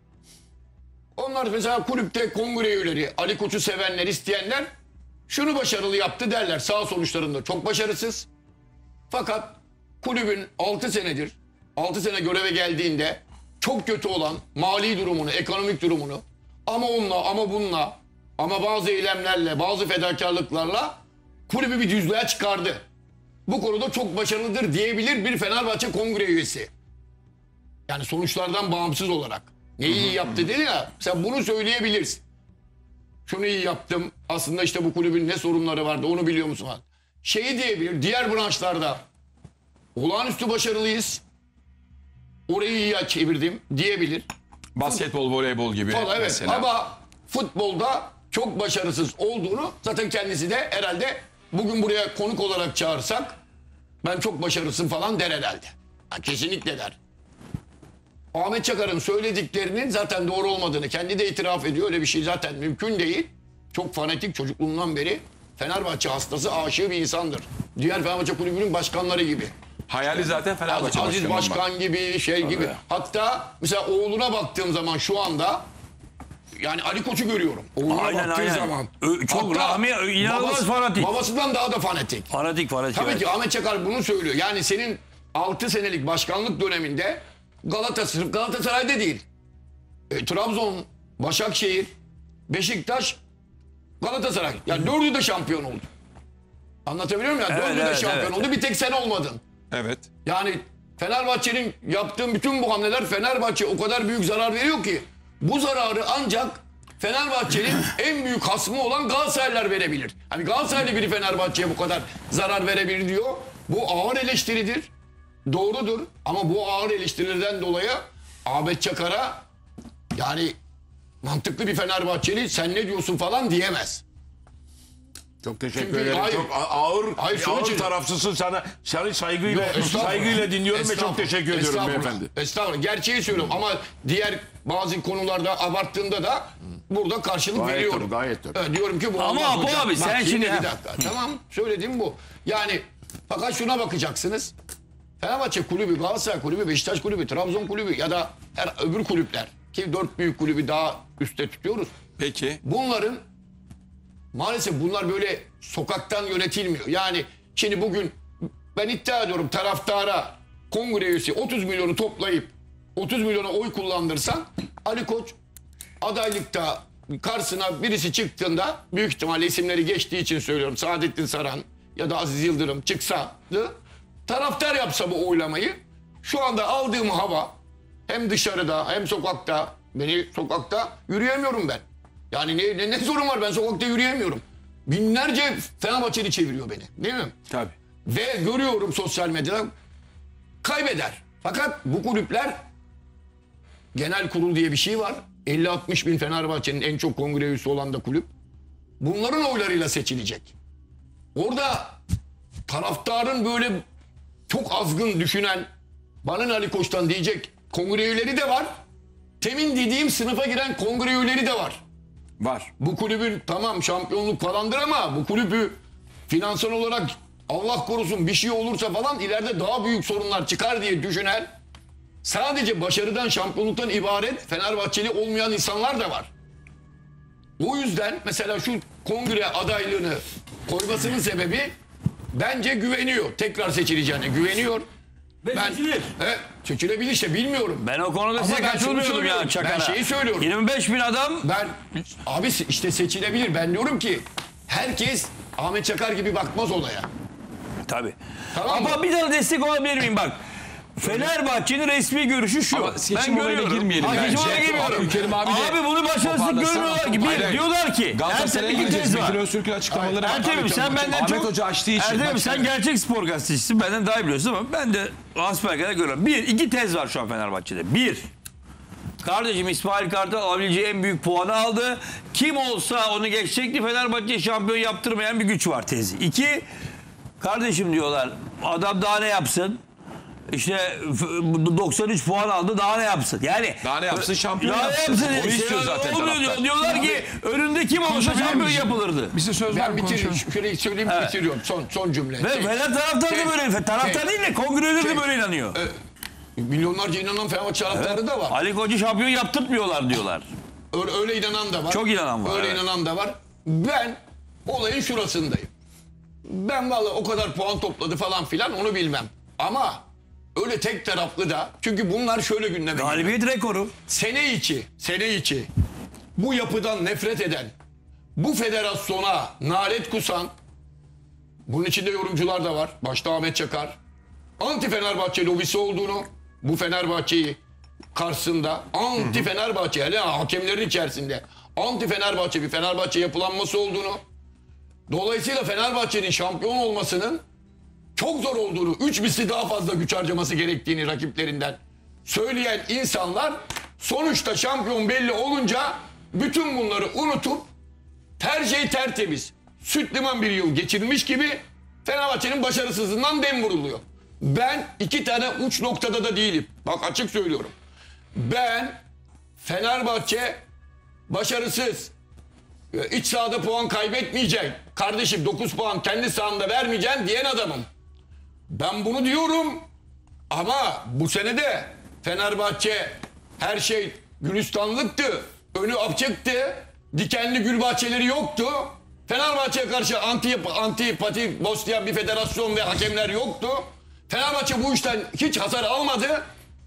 S3: Onlar mesela kulüpte kongre üyeleri, Ali Koç'u sevenler, isteyenler şunu başarılı yaptı derler. Sağ sonuçlarında çok başarısız. Fakat kulübün 6 senedir, 6 sene göreve geldiğinde çok kötü olan mali durumunu, ekonomik durumunu ama onunla ama bununla ama bazı eylemlerle, bazı fedakarlıklarla kulübü bir düzlüğe çıkardı. Bu konuda çok başarılıdır diyebilir bir Fenerbahçe kongre üyesi. Yani sonuçlardan bağımsız olarak. Neyi iyi yaptı dedi ya, sen bunu söyleyebilirsin. Şunu iyi yaptım, aslında işte bu kulübün ne sorunları vardı onu biliyor musun? Şeyi diyebilir, diğer branşlarda olağanüstü başarılıyız, orayı iyi çevirdim diyebilir.
S1: Basketbol, voleybol gibi
S3: Falan, evet.
S1: mesela.
S3: Ama futbolda çok başarısız olduğunu zaten kendisi de herhalde bugün buraya konuk olarak çağırsak ben çok başarısız falan der herhalde. Yani kesinlikle der. Ahmet Çakar'ın söylediklerinin zaten doğru olmadığını kendi de itiraf ediyor. Öyle bir şey zaten mümkün değil. Çok fanatik, çocukluğundan beri Fenerbahçe hastası, aşığı bir insandır. Diğer Fenerbahçe kulübünün başkanları gibi.
S1: Hayali zaten Fenerbahçe
S3: Aziz
S1: başkanı olmak.
S3: Başkan gibi, şey gibi. Hatta mesela oğluna baktığım zaman şu anda yani Ali Koç'u görüyorum. Oğluna
S2: Aynen,
S3: baktığım
S2: aynen.
S3: zaman.
S2: Çok Rahmi inanılmaz fanatik.
S3: Babasından daha da fanatik.
S2: Fanatik.
S3: Tabii
S2: Evet.
S3: ki Ahmet Çakar bunu söylüyor. Yani senin 6 senelik başkanlık döneminde Galatasaray'da değil. Trabzon, Başakşehir, Beşiktaş, Galatasaray. Yani 4'ü de şampiyon oldu. Anlatabiliyor muyum? Yani 4'ü de şampiyon oldu. Bir tek sen olmadın.
S1: Evet.
S3: Yani Fenerbahçe'nin yaptığı bütün bu hamleler Fenerbahçe o kadar büyük zarar veriyor ki bu zararı ancak Fenerbahçe'nin en büyük hasmı olan Galatasaraylılar verebilir. Hani Galatasaraylı biri Fenerbahçe'ye bu kadar zarar verebilir diyor. Bu ağır eleştiridir. Doğrudur ama bu ağır eleştirilerden dolayı Ahmet Çakar'a yani mantıklı bir Fenerbahçeli sen ne diyorsun falan diyemez.
S5: Çok teşekkür
S3: Çünkü
S5: ederim.
S3: hayır.
S5: Çok ağır,
S3: Hayır, sonuç
S5: ağır
S3: için-
S5: tarafsızsın sana. Seni saygıyla,
S3: Yok, estağfurullah.
S5: saygıyla dinliyorum ve çok
S3: Estağfurullah.
S5: teşekkür ediyorum
S3: Estağfurullah.
S5: beyefendi.
S3: Estağfurullah. Gerçeği söylüyorum ama diğer bazı konularda abarttığında da burada karşılık
S5: Gayet
S3: veriyorum.
S5: doğru, gayet doğru.
S3: Evet, diyorum ki bu
S2: Ama
S3: olmaz
S2: bu
S3: hocam.
S2: abi, sen şimdi-
S3: bir dakika. Tamam, söylediğim bu. Yani fakat şuna bakacaksınız. Fenerbahçe kulübü, Galatasaray kulübü, Beşiktaş kulübü, Trabzon kulübü ya da öbür kulüpler ki 4 büyük kulübü daha üstte tutuyoruz.
S1: Peki.
S3: Bunların maalesef bunlar böyle sokaktan yönetilmiyor. Yani şimdi bugün ben iddia ediyorum taraftara kongre üyesi 30 milyonu toplayıp 30 milyona oy kullandırsan Ali Koç adaylıkta karşısına birisi çıktığında büyük ihtimalle isimleri geçtiği için söylüyorum Saadettin Saran ya da Aziz Yıldırım çıksa taraftar yapsa bu oylamayı şu anda aldığım hava hem dışarıda hem sokakta sokakta yürüyemiyorum ben. Yani ne sorun var ben sokakta yürüyemiyorum. Binlerce Fenerbahçeli çeviriyor beni değil mi?
S1: Tabii.
S3: Ve görüyorum sosyal medyada kaybeder. Fakat bu kulüpler genel kurul diye bir şey var. 50-60 bin Fenerbahçe'nin en çok kongre üyesi olan da kulüp. Bunların oylarıyla seçilecek. Orada taraftarın böyle çok azgın düşünen bana ne Ali Koç'tan diyecek kongre üyeleri de var. Temin dediğim sınıfa giren kongre üyeleri de var.
S1: Var.
S3: Bu kulübün tamam şampiyonluk falandır ama bu kulübü finansal olarak Allah korusun bir şey olursa falan ileride daha büyük sorunlar çıkar diye düşünen sadece başarıdan şampiyonluktan ibaret Fenerbahçeli olmayan insanlar da var. O yüzden mesela şu kongre adaylığını koymasının sebebi bence güveniyor. Tekrar seçileceğine güveniyor.
S2: Seçilir.
S3: Seçilebilir işte bilmiyorum.
S2: Ben o konuda
S3: Ama
S2: size
S3: ben şunu
S2: katılmıyordum
S3: söylüyorum.
S2: ya Çakar'a.
S3: Ben şeyi söylüyorum.
S2: 25 bin adam
S3: Ben abi işte seçilebilir. Ben diyorum ki herkes Ahmet Çakar gibi bakmaz olaya.
S2: tabii.
S3: Tamam mı?
S2: Ama bir tane destek olabilir miyim bak. Fenerbahçe'nin resmi görüşü şu.
S1: Ama seçim olayına girmeyelim
S2: Seçim
S1: bence.
S2: olayına girmiyorum.
S1: Abdülkerim abi de
S2: bunu başarısız
S1: toparlasana.
S2: görmüyorlar ki.
S1: Hayır, hayır.
S2: Diyorlar ki
S1: Galatasaray'a
S2: Ertem iki
S1: gideceğiz.
S2: tez var.
S1: Metin Öztürk'ün açıklamaları var.
S2: Ertem'im sen benden
S1: Ahmet
S2: çok...
S1: Hoca açtığı için.
S2: Ertem'im
S1: Bak
S2: sen
S1: şimdi.
S2: gerçek spor gazetecisin. Benden daha iyi biliyorsun ama ben de Asperger'e görüyorum. İki tez var şu an Fenerbahçe'de. Bir, kardeşim İsmail Kartal alabileceği en büyük puanı aldı. Kim olsa onu geçecekti. Fenerbahçe şampiyon yaptırmayan bir güç var tezi. İki, kardeşim diyorlar adam daha ne yapsın? İşte 93 puan aldı daha ne yapsın? Yani
S1: Daha ne yapsın? Şampiyon
S2: daha ne
S1: yapsın. Onu istiyor zaten taraftar.
S2: Diyorlar ki önünde kim olsa
S4: Konuşabilir
S2: şampiyon
S4: misin?
S2: yapılırdı.
S4: Bize söz ver
S3: Ben
S4: konuşalım.
S3: şurayı söyleyeyim bitiriyorum. Son cümle.
S2: Ve Fener taraftarı da böyle. Taraftar değil de kongreleri de böyle inanıyor.
S3: Milyonlarca inanan Fenerbahçe taraftarı da var.
S2: Ali Koç'u şampiyon yaptırtmıyorlar diyorlar.
S3: Öyle inanan da var.
S2: Çok inanan var,
S3: Öyle
S2: evet.
S3: inanan da var. Ben olayın şurasındayım. Ben vallahi o kadar puan topladı falan filan onu bilmem. Ama öyle tek taraflı da çünkü bunlar şöyle gündeme geliyor.
S2: Galibiyet rekoru.
S3: Sene içi bu yapıdan nefret eden, bu federasyona nalet kusan, bunun içinde yorumcular da var. Başta Ahmet Çakar. Anti Fenerbahçe lobisi olduğunu, bu Fenerbahçe'yi karşısında anti Fenerbahçe, hele hakemlerin içerisinde anti Fenerbahçe bir Fenerbahçe yapılanması olduğunu, dolayısıyla Fenerbahçe'nin şampiyon olmasının çok zor olduğunu, 3 misli daha fazla güç harcaması gerektiğini rakiplerinden söyleyen insanlar sonuçta şampiyon belli olunca bütün bunları unutup her şey tertemiz, süt liman bir yıl geçirmiş gibi Fenerbahçe'nin başarısızlığından dem vuruluyor. Ben iki tane uç noktada da değilim. Bak açık söylüyorum. Ben Fenerbahçe başarısız, iç sahada puan kaybetmeyecek, kardeşim 9 puan kendi sahanda vermeyeceksin diyen adamım. Ben bunu diyorum ama bu sene de Fenerbahçe her şey gülistanlıktı, önü açıktı, dikenli gül bahçeleri yoktu. Fenerbahçe'ye karşı antipati boslayan bir federasyon ve hakemler yoktu. Fenerbahçe bu işten hiç hasar almadı.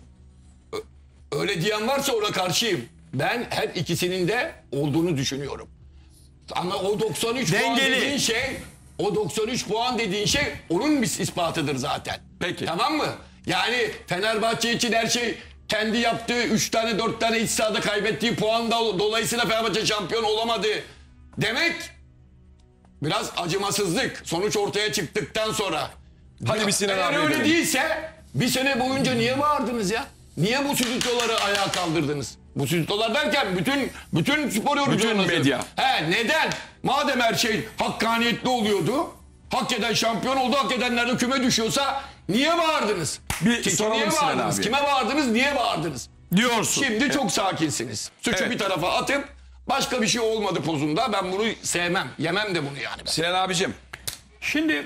S3: Öyle diyen varsa ona karşıyım. Ben her ikisinin de olduğunu düşünüyorum. Ama o 93 puan
S2: Dengeli.
S3: dediğin şey, o 93 puan dediğin şey onun bir ispatıdır zaten.
S1: Peki.
S3: Tamam mı? Yani Fenerbahçe için her şey kendi yaptığı 3 tane 4 tane iç sahada kaybettiği puan dolayısıyla Fenerbahçe şampiyon olamadı demek biraz acımasızlık. Sonuç ortaya çıktıktan sonra.
S1: Hadi bir Sinan
S3: Eğer
S1: abiye
S3: öyle
S1: dönelim.
S3: değilse bir sene boyunca niye bağırdınız ya? Niye bu stüdyoları ayağa kaldırdınız? Bu stüdyolar derken bütün spor yorumcuları.
S1: medya.
S3: Neden? Madem her şey hakkaniyetli oluyordu, hak eden şampiyon oldu, hak edenler de küme düşüyorsa niye bağırdınız?
S1: Bir soralım
S3: niye
S1: Sinan
S3: bağırdınız?
S1: abi.
S3: Kime bağırdınız? Niye bağırdınız?
S2: Diyorsun.
S3: Şimdi çok sakinsiniz. Suçu
S1: Evet.
S3: bir tarafa atıp başka bir şey olmadı pozunda. Ben bunu sevmem. Yemem de bunu yani ben.
S1: Sinan abicim.
S4: Şimdi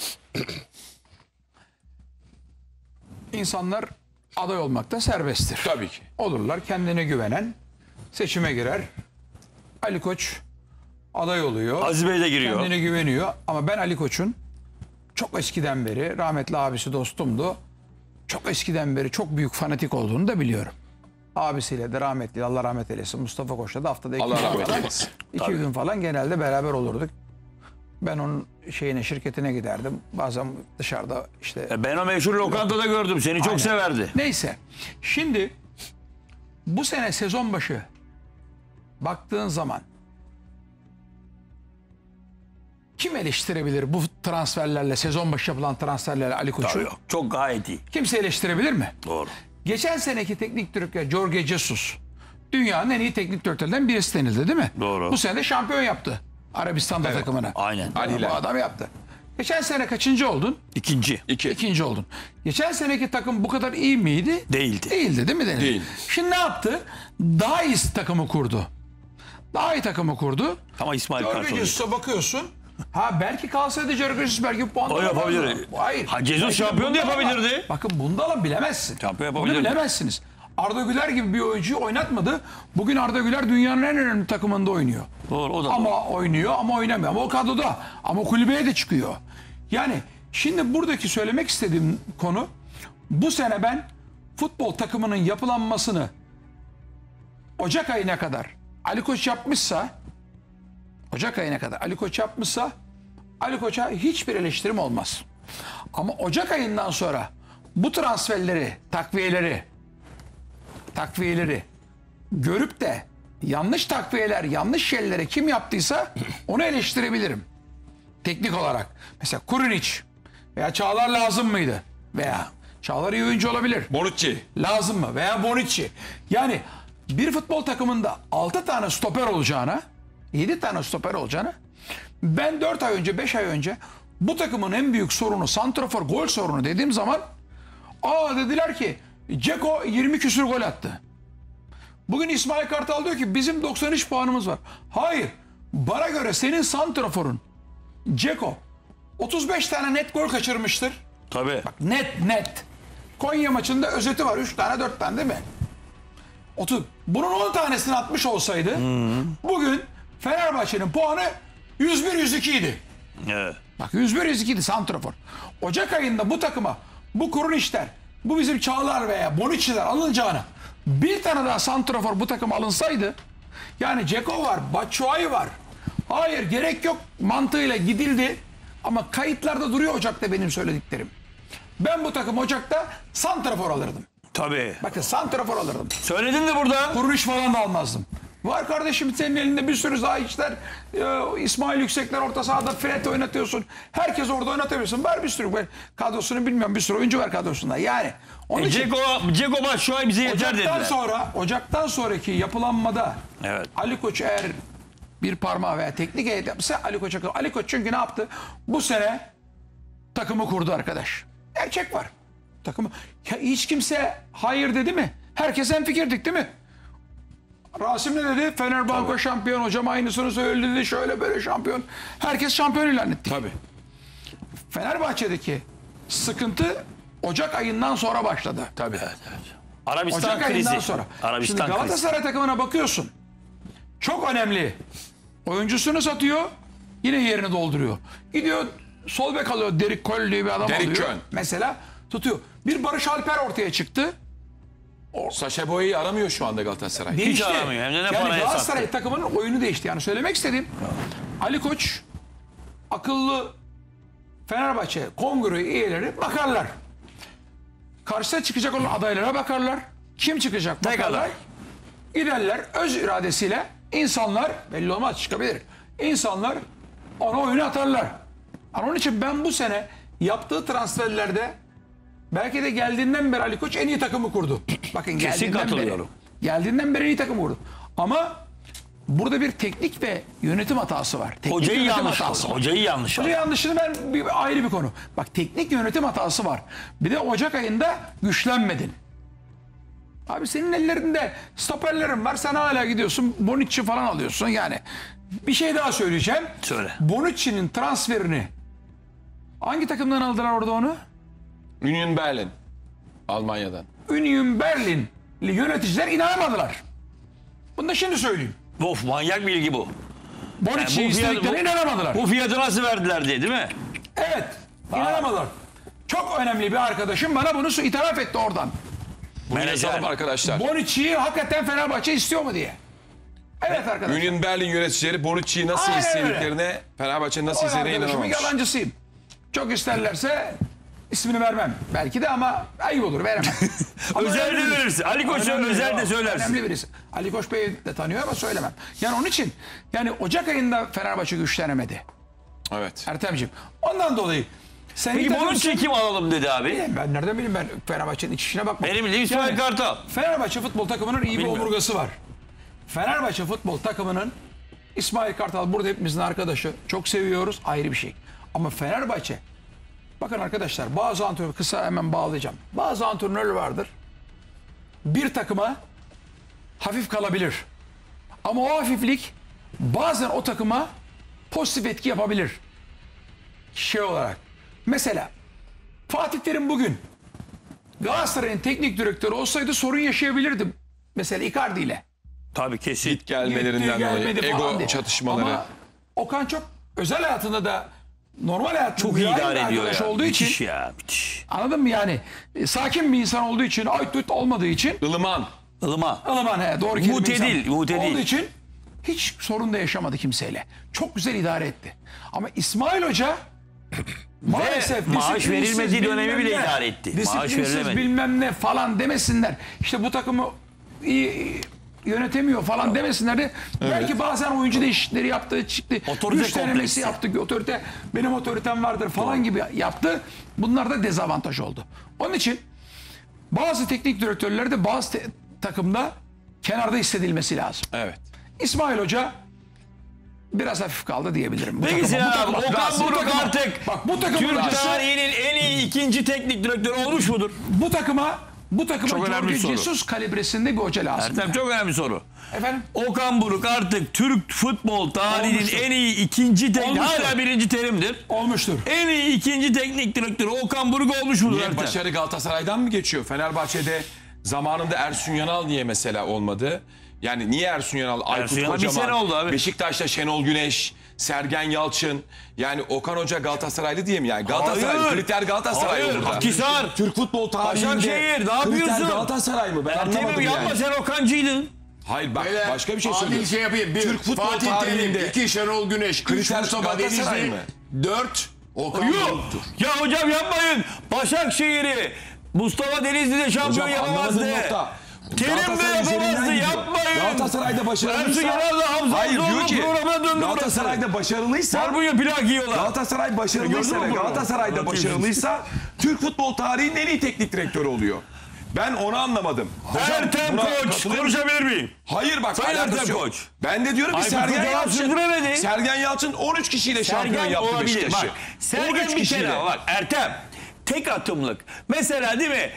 S4: insanlar aday olmakta serbesttir.
S1: Tabii ki.
S4: Olurlar, kendine güvenen seçime girer. Ali Koç aday oluyor.
S2: Aziz Bey de giriyor.
S4: Kendine güveniyor ama ben Ali Koç'un çok eskiden beri, rahmetli abisi dostumdu, çok eskiden beri çok büyük fanatik olduğunu da biliyorum. Abisiyle de rahmetli, Allah rahmet eylesin, Mustafa Koç'la da haftada
S1: Allah rahmet eylesin.
S4: 2 gün falan genelde beraber olurduk. Ben onun şirketine giderdim. Bazen dışarıda işte.
S2: Ben o meşhur lokantada gördüm. Seni çok
S4: Aynen.
S2: severdi.
S4: Neyse. Şimdi bu sene sezon başı baktığın zaman kim eleştirebilir bu transferlerle, sezon başı yapılan transferlerle Ali Koç'u?
S2: Tabii. Çok gayet iyi.
S4: Kimse eleştirebilir mi?
S2: Doğru.
S4: Geçen seneki teknik direktör Jorge Jesus dünyanın en iyi teknik direktörlerinden birisi denildi değil mi?
S2: Doğru.
S4: Bu sene de şampiyon yaptı Arabistan'da takımına.
S2: Aynen.
S4: Bu adam yaptı. Geçen sene kaçıncı oldun?
S2: İkinci.
S4: İkinci oldun. Geçen seneki takım bu kadar iyi miydi?
S2: Değildi.
S4: Değildi değil mi denildi?
S1: Değil.
S4: Şimdi ne yaptı? Daha iyi takımı kurdu. Daha iyi takımı kurdu.
S2: Ama İsmail
S4: Jorge
S2: Kartal.
S4: Jesus'a bakıyorsun. Ha belki kalsaydı Jorge Jesus belki puan
S2: O yapabilir.
S4: Hayır.
S2: Ha, Jesus
S4: Belki de
S2: şampiyon da
S4: bunda
S2: yapabilirdi.
S4: ama- Bakın bunda alan bilemezsin.
S2: Şampiyon
S4: Bunu
S2: yapabilirdi.
S4: bilemezsiniz. Arda Güler gibi bir oyuncuyu oynatmadı. Bugün Arda Güler dünyanın en önemli takımında oynuyor.
S2: Doğru, o da doğru.
S4: Ama oynuyor ama oynamıyor. Ama o kadroda. Ama kulübeye de çıkıyor. Yani şimdi buradaki söylemek istediğim konu, bu sene ben futbol takımının yapılanmasını Ocak ayına kadar Ali Koç yapmışsa, Ocak ayına kadar Ali Koç yapmışsa Ali Koç'a hiçbir eleştirim olmaz. Ama Ocak ayından sonra bu transferleri, takviyeleri görüp de yanlış takviyeler, yanlış şeylere kim yaptıysa onu eleştirebilirim. Teknik olarak. Mesela Kurunic veya Çağlar lazım mıydı? Veya Çağlar iyi oyuncu olabilir.
S1: Bonucci.
S4: Lazım mı? Veya Bonucci. Yani bir futbol takımında 6 tane stoper olacağına, 7 tane stoper olacağına, ben 4 ay önce, 5 ay önce bu takımın en büyük sorunu santrafor gol sorunu dediğim zaman dediler ki Ceko 20 küsür gol attı. Bugün İsmail Kartal diyor ki bizim 93 puanımız var. Hayır. Bana göre senin santraforun Ceko 35 tane net gol kaçırmıştır.
S2: Tabii.
S4: Net. Konya maçında özeti var. 3 tane 4 tane değil mi? Bunun 10 tanesini atmış olsaydı bugün Fenerbahçe'nin puanı 101-102 idi.
S2: Evet.
S4: Bak 101-102 idi santrafor. Ocak ayında bu takıma bu Kurunişler, bu bizim Çağlar veya Bonucci'ler alınacağına bir tane daha santrafor bu takıma alınsaydı, yani Ceko var, Batshuayi var. Hayır gerek yok mantığıyla gidildi ama kayıtlarda duruyor Ocak'ta benim söylediklerim. Ben bu takım Ocak'ta santrafor alırdım.
S2: Tabii.
S4: Bakın santrafor alırdım.
S2: Söyledin de burada.
S4: Kuruluş falan da almazdım. Var kardeşim senin elinde bir sürü daha işler. İsmail Yüksekler orta sahada Fred oynatıyorsun. Herkes orada oynatabiliyorsun. Var bir sürü kadrosunu bilmiyorum bir sürü oyuncu var kadrosunda. Yani onun için
S2: Ceko Batshuayi bize yeter dediler.
S4: Ocaktan sonraki yapılanmada
S2: Evet.
S4: Ali Koç eğer bir parmağı veya teknik heyet yapsa Ali Koç çünkü ne yaptı? Bu sene takımı kurdu arkadaş. Gerçek var. Takımı. Ya hiç kimse hayır dedi mi? Herkes hemfikirdik değil mi? Rasim ne dedi? Fenerbahçe şampiyon. Hocam aynısını söyledi dedi. Şöyle böyle şampiyon. Herkes şampiyon ilan etti.
S1: Tabii.
S4: Fenerbahçe'deki sıkıntı Ocak ayından sonra başladı.
S1: Tabii.
S2: Arabistan
S4: Ocak ayından
S2: krizi.
S4: sonra.
S2: Arabistan
S4: Şimdi Galatasaray takımına bakıyorsun. Çok önemli. Oyuncusunu satıyor. Yine yerini dolduruyor. Gidiyor sol bek alıyor. Derek Köhl diye bir adam
S1: Derek
S4: alıyor.
S1: Köhl.
S4: Mesela tutuyor. Bir Barış Alper ortaya çıktı.
S1: Sacha Boey'i aramıyor şu anda Galatasaray.
S4: Değişti.
S2: aramıyor. Hem de ne
S4: Yani
S2: paraya
S4: Galatasaray
S2: sattı.
S4: takımının oyunu değişti. Yani söylemek istediğim Ali Koç akıllı Fenerbahçe kongre üyeleri bakarlar. Karşısına çıkacak olan adaylara bakarlar. Kim çıkacak bakarlar.
S2: kadar?
S4: Giderler öz iradesiyle insanlar belli olmaz çıkabilir. İnsanlar ona oyunu atarlar. Onun için ben bu sene yaptığı transferlerde belki de geldiğinden beri Ali Koç en iyi takımı kurdu. Bakın geldiğinden
S2: katılıyorum.
S4: beri. Geldiğinden beri en iyi takımı kurdu. Ama burada bir teknik ve yönetim hatası var. Teknik
S2: Hocayı
S4: yönetim
S2: yanlış
S4: hatası
S2: aldı.
S4: var.
S2: Hocayı yanlış aldı.
S4: Hoca yanlışını ayrı bir konu. Bak teknik yönetim hatası var. Bir de Ocak ayında güçlenmedin. Abi senin ellerinde stoperlerin var. Sen hala gidiyorsun Bonucci falan alıyorsun yani. Bir şey daha söyleyeceğim.
S2: Söyle.
S4: Bonucci'nin transferini hangi takımdan aldılar orada onu?
S1: Union Berlin. Almanya'dan.
S4: Union Berlin'li yöneticiler inanamadılar. Bunu da şimdi söyleyeyim.
S2: Of manyak bilgi bu.
S4: Bonucci'yi
S2: bu fiyat-
S4: istediklerine inanamadılar.
S2: Bu fiyatı nasıl verdiler diye değil mi?
S4: Evet. İnanamadılar. Çok önemli bir arkadaşım bana bunu itiraf etti oradan.
S1: Bunu
S2: Menajer.
S1: yazalım arkadaşlar.
S4: Bonucci'yi hakikaten Fenerbahçe istiyor mu diye. Evet arkadaşlar.
S1: Union Berlin yöneticileri Bonucci'yi nasıl
S4: Aynen
S1: istediklerine, Fenerbahçe'nin nasıl
S4: O
S1: istediğine
S4: arkadaşımın
S1: inanamamış.
S4: yalancısıyım. Çok isterlerse ismini vermem. Belki de ama ayıp olur veremem. Ama
S2: Özel
S4: önemli
S2: de
S4: birisi.
S2: verirsin. Ali Koç'a
S4: Önemli
S2: özel de
S4: birisi.
S2: söylersin.
S4: Önemli birisi. Ali Koç Bey de tanıyor ama söylemem. Yani onun için yani Ocak ayında Fenerbahçe güçlenemedi.
S1: Evet.
S4: Ertemciğim. Ondan dolayı sen
S2: Peki Bonucci'yi kim alalım dedi abi?
S4: Ben nereden bileyim ben Fenerbahçe'nin iç işine bakmam.
S2: Benim bildiğim İsmail Kartal.
S4: Fenerbahçe futbol takımının iyi bir
S2: Bilmiyorum.
S4: omurgası var. Fenerbahçe futbol takımının İsmail Kartal burada hepimizin arkadaşı. Çok seviyoruz ayrı bir şey. Ama Fenerbahçe bakın arkadaşlar bazı antrenör kısa hemen bağlayacağım. Bazı antrenörler vardır. Bir takıma hafif kalabilir. Ama o hafiflik bazen o takıma pozitif etki yapabilir. Şey olarak. Mesela Fatih Terim bugün Galatasaray'ın teknik direktörü olsaydı sorun yaşayabilirdi. Mesela Icardi ile.
S2: Tabii kesin.
S1: Git gelmelerinden dolayı.
S4: Gelmedi falan
S1: Ego
S4: diye.
S1: çatışmaları.
S4: Ama Okan çok özel hayatında da normal hayatında
S2: Çok iyi
S4: mülayim
S2: idare
S4: bir
S2: ediyor
S4: arkadaş
S2: ya.
S4: olduğu için
S2: Müthiş ya. Müthiş.
S4: anladın mı yani? Sakin bir insan olduğu için, aytut olmadığı için
S1: Ilıman.
S2: Ilıma.
S4: ılıman doğru kelime
S2: Mutedil,
S4: insan
S2: mutedil.
S4: olduğu için hiç sorun da yaşamadı kimseyle. Çok güzel idare etti. Ama İsmail Hoca Maalesef
S2: maaş
S4: disiplinsiz
S2: verilmediği dönemi
S4: bilmem
S2: bile
S4: ne,
S2: idare etti. Maaş
S4: disiplinsiz
S2: verilemedi.
S4: bilmem ne falan demesinler. İşte bu takımı iyi yönetemiyor falan demesinler de belki bazen oyuncu değişiklikleri yaptı, çıktı.
S2: Otorite
S4: Güç denemesi
S2: kompleksi.
S4: yaptı. Otorite, benim otoritem vardır falan gibi yaptı. Bunlar da dezavantaj oldu. Onun için bazı teknik direktörler de bazı takımda kenarda hissedilmesi lazım.
S1: Evet.
S4: İsmail Hoca biraz hafif kaldı diyebilirim. Bu
S2: Peki
S4: takıma.
S2: Sinan abi,
S4: Bak,
S2: Okan
S4: bu
S2: Buruk
S4: takıma-
S2: artık
S4: bak, bu takımın
S2: Türk
S4: hocası-
S2: tarihinin en iyi ikinci teknik direktörü olmuş mudur?
S4: Bu takıma
S2: Çok önemli
S4: Jorge
S2: soru.
S4: Jesus kalibresinde bir hoca lazım.
S2: Ertem, çok önemli soru.
S4: Efendim?
S2: Okan Buruk artık Türk futbol tarihinin
S4: Olmuştur.
S2: en iyi ikinci teknik,
S4: Olmuştur.
S2: hala birinci terimdir.
S4: Olmuştur.
S2: En iyi ikinci teknik direktörü Okan Buruk olmuş mudur
S1: Niye
S2: Ertem?
S1: başarı Galatasaray'dan mı geçiyor? Fenerbahçe'de zamanında Ersun Yanal niye mesela olmadı? Yani niye Ersun Yanal, Aykut
S2: Yanal bir
S1: Kocaman,
S2: sene oldu abi.
S1: Beşiktaş'ta Şenol Güneş, Sergen Yalçın. Yani Okan Hoca Galatasaraylı diye mi? Yani Galatasaray,
S2: Hayır.
S1: kriter Galatasaray
S2: Hayır,
S1: burada.
S2: Akhisar.
S1: Türk futbol tarihinde
S2: Başakşehir, ne
S1: kriter
S2: yapıyorsun?
S1: Galatasaray mı? Ben
S2: Ertem'im
S1: anlamadım
S2: yapma,
S1: yani.
S2: sen Okancıydın.
S1: Hayır bak
S3: Beyler,
S1: başka bir şey
S3: adil
S1: söylüyorum.
S3: şey yapayım. Bir,
S1: Türk futbol
S3: Fatih
S1: tarihinde
S3: Terim, 2 Şenol Güneş, 3
S1: kriter
S3: Mustafa
S1: Galatasaray
S3: Denizli,
S1: mı?
S3: 4 Okan
S2: Yok.
S3: Buruk'tur.
S2: Ya hocam yapmayın. Başakşehir'i Mustafa Denizli de şampiyon
S1: Hocam
S2: yapamazdı.
S1: anlamadığım nokta.
S2: Terim de
S1: Galatasaray üzerinden
S2: yapamazdı.
S1: gidiyor.
S2: Yapmayın.
S1: Galatasaray'da başarılıysa...
S2: Ersun Yanal'la Hamza
S1: Hayır diyor
S2: Abzoğlu
S1: ki
S2: programa döndü
S1: Galatasaray'da başarılıysa...
S2: Barbunya plak yiyorlar.
S1: Galatasaray başarılıysa
S2: Gördün
S1: ve
S2: mü bunu?
S1: Galatasaray'da
S2: Anlatıyorsun.
S1: başarılıysa Türk futbol tarihinin en iyi teknik direktörü oluyor. Ben onu anlamadım.
S2: Ertem
S1: buna
S2: Koç,
S1: katılıyor musun?
S2: konuşabilir miyim?
S1: Hayır bak
S2: Sayın
S1: alakası
S2: Ertem
S1: yok.
S2: Koç.
S1: Ben de diyorum ki
S2: Aykut
S1: Sergen
S2: Kocaman
S1: Yalçın.
S2: sürdüremedi.
S1: Sergen Yalçın 13 kişiyle şampiyon
S2: Sergen
S1: yaptı
S2: olabilir.
S1: Beşiktaş'ı.
S2: Bak, Sergen
S1: 13
S2: bir
S1: kişiyle.
S2: kere bak Ertem. Tek atımlık. Mesela değil mi?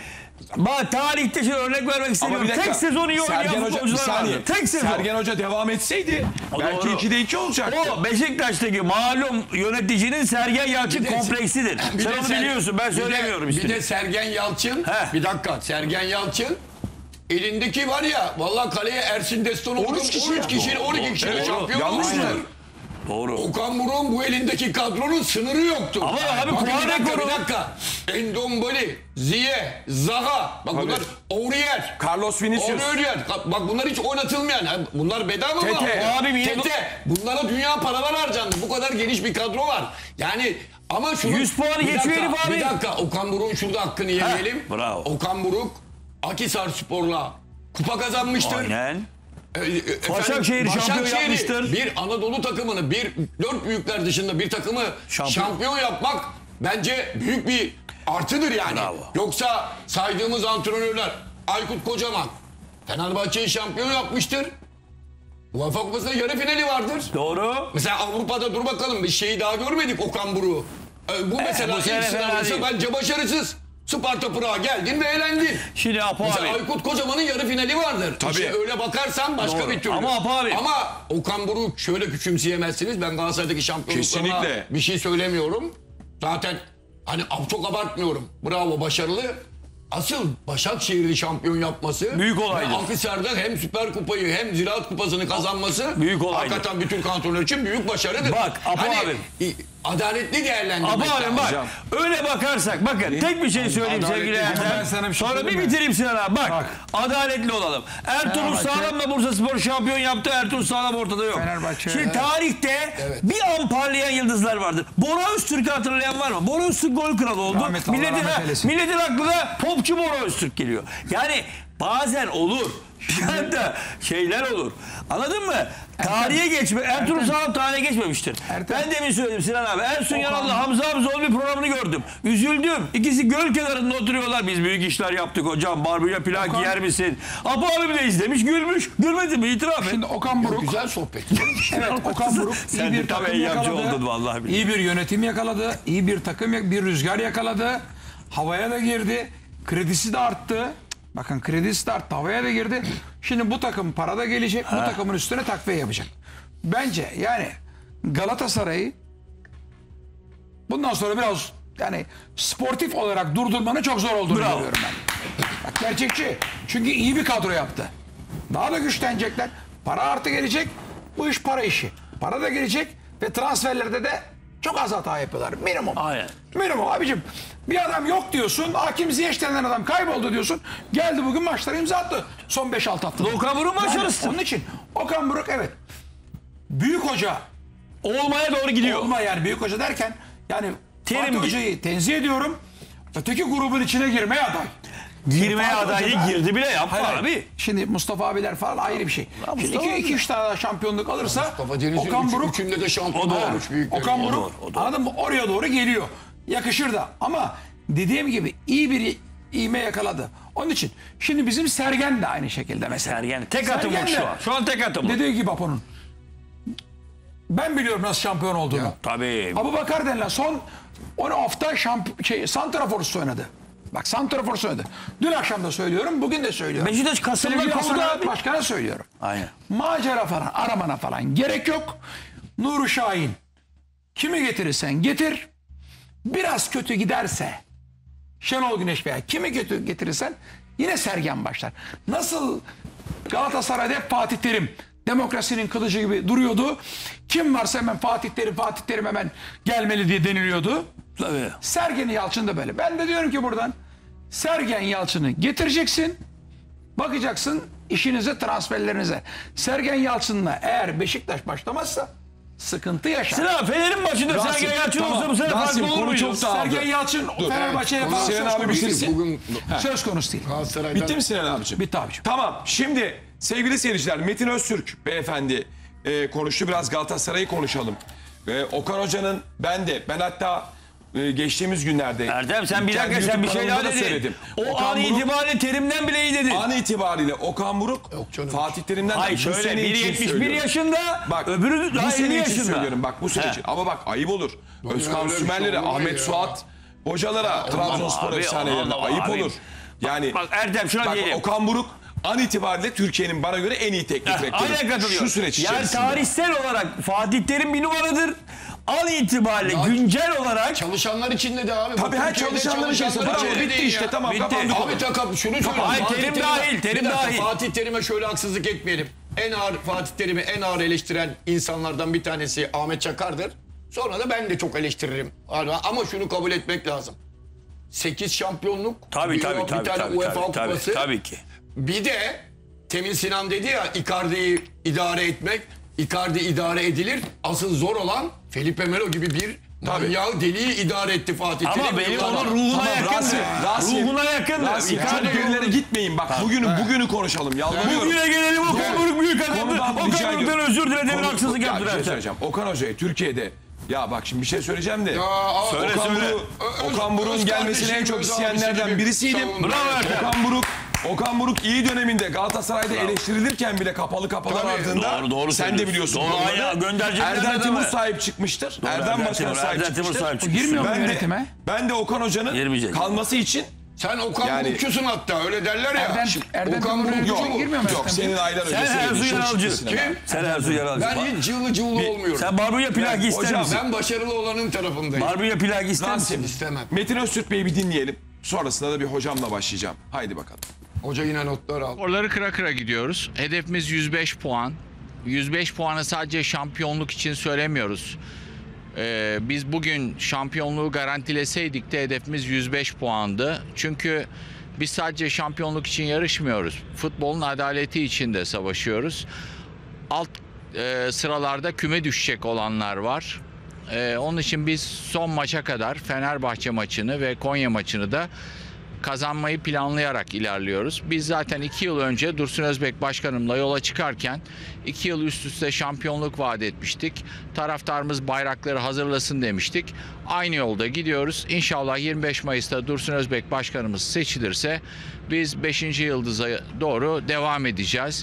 S2: Tarihte şimdi örnek vermek
S1: Ama
S2: istemiyorum.
S1: bir dakika.
S2: Tek sezon iyi oynayan
S1: Sergen Hoca, bir
S2: futbolcular
S1: saniye.
S2: vardı. Tek sezon.
S1: Sergen Hoca devam etseydi belki
S2: doğru.
S1: 2'de 2 olacaktı.
S2: O Beşiktaş'taki malum yöneticinin Sergen Yalçın
S3: Bir de-
S2: kompleksidir.
S3: Bir
S2: Sen
S3: de
S2: onu
S3: Ser-
S2: biliyorsun, ben
S3: bir de-
S2: söylemiyorum işte.
S3: Bir de Sergen Yalçın,
S2: Heh.
S3: bir dakika Sergen Yalçın elindeki var ya vallahi kaleye Ersin Deston'u
S1: 13 kişi
S3: 13
S1: ya.
S3: kişiyle 12 kişiyle
S2: Doğru.
S3: şampiyon
S1: Yanlış mı?
S3: olmuşlar.
S2: Doğru.
S3: Okan Buruk'un bu elindeki kadronun sınırı yoktu.
S2: Ama abi
S3: Bak,
S2: puan
S3: bir dakika,
S2: rekoru.
S3: bir dakika. Endombele, Ziye, Zaha. Bak bunlar Aurier.
S1: Carlos Vinicius.
S3: Aurier. Bak bunlar hiç oynatılmayan. Bunlar bedava mı?
S1: Tete.
S2: Abi bir-
S3: Tete. Bunlara dünya paralar harcandı. Bu kadar geniş bir kadro var. Yani ama şunu...
S2: 100 puanı
S3: Bir
S2: geçiyor
S3: dakika,
S2: herif abi.
S3: Bir dakika. Okan Buruk'un şurada hakkını yemeyelim.
S2: bravo.
S3: Okan Buruk Akhisar Spor'la kupa kazanmıştır.
S2: Aynen.
S3: Efendim,
S2: Başakşehir'i şampiyon yapmıştır.
S3: Bir Anadolu takımını, dört büyükler dışında bir takımı şampiyon yapmak bence büyük bir artıdır yani.
S2: Bravo.
S3: Yoksa saydığımız antrenörler Aykut Kocaman Fenerbahçe'yi şampiyon yapmıştır. UEFA Kupası'nda yarı finali vardır.
S2: Doğru.
S3: Mesela Avrupa'da dur bakalım bir şeyi daha görmedik Okan Buruk'u. Bu mesela
S2: bu sene
S3: ilk
S2: fena
S3: sınavıysa
S2: değil.
S3: bence başarısız. Sparta Prag'a geldin ve eğlendin.
S2: Şimdi Apo
S3: Mesela
S2: abi.
S3: Aykut Kocaman'ın yarı finali vardır.
S1: Tabii.
S3: İşte öyle bakarsan başka
S2: Doğru.
S3: bir türlü.
S2: Ama Apo abi.
S3: Ama Okan Buruk şöyle küçümseyemezsiniz. Ben Galatasaray'daki şampiyonluklarına
S1: Kesinlikle.
S3: bir şey söylemiyorum. Zaten hani çok abartmıyorum. Bravo, başarılı. Asıl Başakşehir'i şampiyon yapması
S2: Büyük olaydır.
S3: ve Akhisar'da hem Süper Kupayı hem Ziraat Kupası'nı kazanması
S2: Büyük olaydır.
S3: hakikaten bir Türk antrenör için büyük başarıdır.
S2: Bak, Apo abim.
S3: Adaletli değerlendirmek
S2: Ama
S3: lazım.
S2: abi bak öyle bakarsak bakın tek bir şey söyleyeyim
S4: Adaletli
S2: sevgili
S4: değil.
S2: Ertem.
S4: Ben sana bir şey
S2: Sonra bir
S4: söyleyeyim mi?
S2: bitireyim Sinan abi. Bak,
S4: Bak.
S2: adaletli olalım. Ertuğrul
S4: Fenerbahçe-
S2: Sağlam'la Bursaspor şampiyon yaptı. Ertuğrul Sağlam ortada yok.
S4: Fenerbahçe-
S2: Şimdi tarihte bir an parlayan yıldızlar vardır. Bora Öztürk'ü hatırlayan var mı? Bora Öztürk gol kralı oldu.
S4: Rahmet, Allah rahmet eylesin.
S2: Milletin aklına popçu Bora Öztürk geliyor. Yani bazen olur. Yani da şeyler olur. Anladın mı? Tarihe geçme. Ertuğrul Sağlam tarihe geçmemiştir.
S4: Ertem.
S2: Ben demin söyledim Sinan abi. Ersun Yanal'la Hamza Abzoğlu bir programını gördüm. Üzüldüm. İkisi göl kenarında oturuyorlar. Biz büyük işler yaptık hocam. Barbunya plak
S4: Okan-
S2: yer misin? Apo abim de izlemiş. Gülmüş. Gülmedi mi? İtiraf et.
S4: Şimdi Okan Buruk,
S3: Güzel sohbet.
S4: evet Okan Buruk iyi
S2: Sen de
S4: bir
S2: tam
S4: takım
S2: eyyamcı
S4: yakaladı.
S2: oldun vallahi billahi.
S4: İyi bir yönetim yakaladı. İyi bir takım, bir rüzgar yakaladı. Havaya da girdi. Kredisi de arttı. Bakın kredisi de arttı. Havaya da girdi. Şimdi bu takım para da gelecek. Bu takımın üstüne takviye yapacak. Bence yani Galatasaray'ı bundan sonra biraz yani sportif olarak durdurmanın çok zor olduğunu
S2: Bravo.
S4: görüyorum ben. Bak gerçekçi. Çünkü iyi bir kadro yaptı. Daha da güçlenecekler. Para artı gelecek. Bu iş para işi. Para da gelecek ve transferlerde de çok az hata yapıyorlar. Minimum.
S2: Aynen.
S4: Minimum abicim. Bir adam yok diyorsun. Hakim Ziyech denen adam kayboldu diyorsun. Geldi bugün maçlara imza attı. Son 5-6 haftada.
S2: Okan Buruk başarısıdır.
S4: Onun için Okan Buruk evet. Büyük hoca
S2: Olmaya doğru gidiyor.
S4: olma yani büyük hoca derken yani
S2: Terim
S4: Fatih Hoca'yı tenzih ediyorum. Öteki grubun içine girmeye aday.
S2: girmeye
S4: Fatih
S2: adayı
S4: Hoca da-
S2: girdi bile yapma
S4: Hayır,
S2: abi.
S4: Şimdi Mustafa abiler falan ayrı bir şey. Şimdi
S2: Mustafa
S4: iki üç tane daha şampiyonluk alırsa
S3: Mustafa Deniz'in
S4: Okan Buruk,
S3: üçünde de şampiyon olmuş büyükleri.
S4: Okan Buruk anladın mı? Oraya doğru geliyor. Yakışır da. Ama dediğim gibi iyi bir iğme yakaladı. Onun için şimdi bizim Sergen de aynı şekilde mesela.
S2: Sergen tek atım
S4: Sergen
S2: şu
S4: de-
S2: an. Şu an tek atım.
S4: Dediği gibi Apo'nun. Ben biliyorum nasıl şampiyon olduğunu.
S2: Tabii.
S4: Abubakar denilen son 10 hafta santraforsu oynadı. Bak santraforsu oynadı. Dün akşam da söylüyorum, bugün de söylüyorum.
S2: Beşiktaş Kasım'da
S4: Sevgili
S2: kovdu
S4: Hasan
S2: abi.
S4: Ahmet Başkan'a söylüyorum.
S2: Aynen.
S4: Macera falan aramana falan gerek yok. Nuri Şahin. Kimi getirirsen getir. Biraz kötü giderse Şenol Güneş veya kimi kötü getirirsen yine Sergen başlar. Nasıl Galatasaray'da hep Fatih Terim demokrasinin kılıcı gibi duruyordu. Kim varsa hemen Fatih Terim hemen gelmeli diye deniliyordu.
S2: Tabii.
S4: Sergen Yalçın da böyle. Ben de diyorum ki buradan Sergen Yalçın'ı getireceksin. Bakacaksın işinize, transferlerinize. Sergen Yalçın'la eğer Beşiktaş başlamazsa sıkıntı yaşar.
S2: Sıra Fener'in başında
S1: Rasim,
S2: Sergen Yalçın
S1: tamam.
S2: olsa bu sene
S1: Rasim,
S2: farklı olur
S1: konu
S2: muydu?
S1: çok dağıldı.
S4: Sergen Yalçın Fenerbahçe'ye falan
S3: Sinan
S4: söz
S1: abi
S4: konusu değil.
S1: bitirsin.
S3: Bugün
S4: Söz konusu değil.
S3: Galatasaray'dan
S1: Bitti mi Sinan abiciğim?
S4: Bitti abiciğim.
S1: Tamam. Şimdi sevgili seyirciler Metin Öztürk beyefendi konuştu. Biraz Galatasaray'ı konuşalım. Okan Hoca'nın ben hatta geçtiğimiz günlerde
S2: Erdem sen bir
S1: kendi
S2: dakika sen bir
S1: YouTube
S2: şey daha
S1: kanalımda da
S2: dedin.
S1: söyledim.
S2: O
S1: Okan
S2: an
S1: Buruk-
S2: itibariyle Terim'den bile iyi dedin.
S1: An itibariyle Okan Buruk
S3: Yok canım.
S1: Fatih Terim'den
S2: Hayır
S1: bu
S2: şöyle
S1: sene
S2: biri
S1: için
S2: 71
S1: söylüyorum.
S2: yaşında
S1: Bak
S2: öbürü
S1: bu
S2: daha 50
S1: sene için
S2: yaşında.
S1: söylüyorum bak bu sene
S2: He.
S1: için. Ama bak ayıp olur. Özkan
S3: öyle bir şey
S1: Sümerlere,
S3: olmaz
S1: Ahmet
S3: ya.
S1: Suat hocalara, Trabzonspor
S2: abi,
S1: efsanelerine
S2: Allah
S1: ayıp
S2: abi.
S1: olur. Yani
S2: Bak Erdem şuna
S1: bak,
S2: diyelim.
S1: Okan Buruk an itibariyle Türkiye'nin bana göre en iyi teknik direktörü.
S2: Aynen katılıyorum.
S1: Şu süreç
S2: yani
S1: içerisinde.
S2: tarihsel olarak Fatih Terim bir numaradır. An itibariyle güncel olarak
S3: çalışanlar için de abi.
S1: Tabii her
S3: Türkiye'de
S1: çalışanların kesin. Bravo
S3: için de
S1: bitti
S3: değil
S1: işte
S3: ya.
S1: tamam
S2: Bitti.
S1: kapandı konu.
S3: Abi takap şunu söylüyorum.
S2: Hayır,
S3: Fatih
S2: Terim
S3: Terim'e-
S2: dahil, Terim
S3: Bir dakika,
S2: dahil.
S3: Fatih Terim'e şöyle haksızlık etmeyelim. Fatih Terim'i en ağır eleştiren insanlardan bir tanesi Ahmet Çakar'dır. Sonra da ben de çok eleştiririm. Ama şunu kabul etmek lazım. 8 şampiyonluk.
S2: tabii
S3: bir
S2: tabii
S3: tane
S2: tabii
S3: UEFA
S2: tabii,
S3: kupası.
S2: tabii ki.
S3: Bir de Temin Sinan dedi ya Icardi'yi idare etmek. Icardi idare edilir. Asıl zor olan Felipe Melo gibi bir manyağı deliği idare etti Fatih Terim.
S2: Ama benim
S3: yıllarca.
S2: onun ruhuna
S1: Tamam,
S2: yakın.
S1: Rasim,
S2: Ruhuna yakın.
S1: Rasim çok gerilere gitmeyin. Bak bugünü konuşalım. Yalvarıyorum.
S2: Bugüne gelelim Okan Buruk büyük adamdı.
S1: Konudan rica
S2: Okan Buruk'tan
S1: ediyorum.
S2: özür dile demir haksızlık
S1: Ya,
S2: yaptı
S1: bir şey
S2: Erdem.
S1: söyleyeceğim. Okan Hoca'yı Türkiye'de ya bak şimdi bir şey söyleyeceğim de.
S2: Söyle,
S1: Okan
S2: söyle.
S1: Okan Buruk'un
S3: Öz
S1: gelmesini en çok
S3: kardeşim,
S1: isteyenlerden
S3: abisi gibi
S1: birisiydim.
S3: savundu.
S2: Bravo Erdem.
S1: Okan Buruk iyi döneminde Galatasaray'da eleştirilirken bile kapalı kapılar
S3: Tabii.
S1: ardında
S2: Doğru
S1: sen de
S2: söylüyorsun.
S1: biliyorsun.
S2: Doğru,
S1: bunları.
S2: aynen. Gönderecekler
S1: Erdem
S2: de
S1: Timur
S2: mi?
S1: sahip çıkmıştır. Erdem
S2: Erdem
S1: Başkan
S2: Timur,
S1: sahip
S2: Erdem Timur
S1: çıkmıştır.
S2: sahip çıkmıştır.
S4: Girmiyor mu
S1: Ben de,
S4: yönetime?
S1: ben de Okan Hoca'nın
S2: Girmeyecek.
S1: kalması için
S3: Sen Okan
S1: Yani-
S3: Burukçusun hatta öyle derler ya.
S4: Erdem
S3: Okan
S4: Timur'un
S3: Buruk
S1: yok,
S4: yönetime girmiyor mu?
S1: yok
S4: Erdem?
S1: senin aylar önce
S2: Sen
S1: söylediğin
S2: Erzurum
S1: şey
S2: Yaralıcı.
S1: çıktı Sinan abi.
S2: Sen Erzurum Yaralıcı.
S3: Ben hiç cıvlı cıvlı olmuyorum.
S2: Sen barbunya plaki ister
S1: hocam,
S2: misin?
S3: Ben başarılı olanın tarafındayım.
S2: Barbunya plaki ister
S1: Rasim,
S2: misin?
S3: İstemem.
S1: Metin Öztürk Bey'i bir dinleyelim. Sonrasında da bir hocamla başlayacağım. Haydi bakalım.
S3: Hoca yine notlar aldı.
S6: Skorları kıra kıra gidiyoruz. Hedefimiz 105 puan. 105 puanı sadece şampiyonluk için söylemiyoruz. Biz bugün şampiyonluğu garantileseydik de hedefimiz 105 puandı. Çünkü biz sadece şampiyonluk için yarışmıyoruz. Futbolun adaleti için de savaşıyoruz. Alt sıralarda küme düşecek olanlar var. Onun için biz son maça kadar Fenerbahçe maçını ve Konya maçını da kazanmayı planlayarak ilerliyoruz. Biz zaten 2 yıl önce Dursun Özbek Başkanımla yola çıkarken 2 yıl üst üste şampiyonluk vaat etmiştik. Taraftarımız bayrakları hazırlasın demiştik. Aynı yolda gidiyoruz. İnşallah 25 Mayıs'ta Dursun Özbek Başkanımız seçilirse biz 5. yıldıza doğru devam edeceğiz.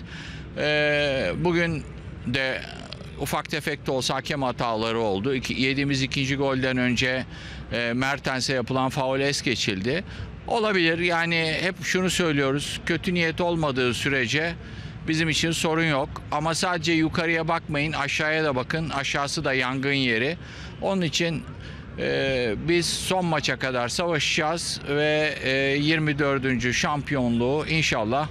S6: Bugün de ufak tefek de olsa hakem hataları oldu. Yediğimiz ikinci golden önce Mertens'e yapılan faul es geçildi. Olabilir, yani hep şunu söylüyoruz, kötü niyet olmadığı sürece bizim için sorun yok. Ama sadece yukarıya bakmayın, aşağıya da bakın, aşağısı da yangın yeri. Onun için biz son maça kadar savaşacağız ve 24. şampiyonluğu inşallah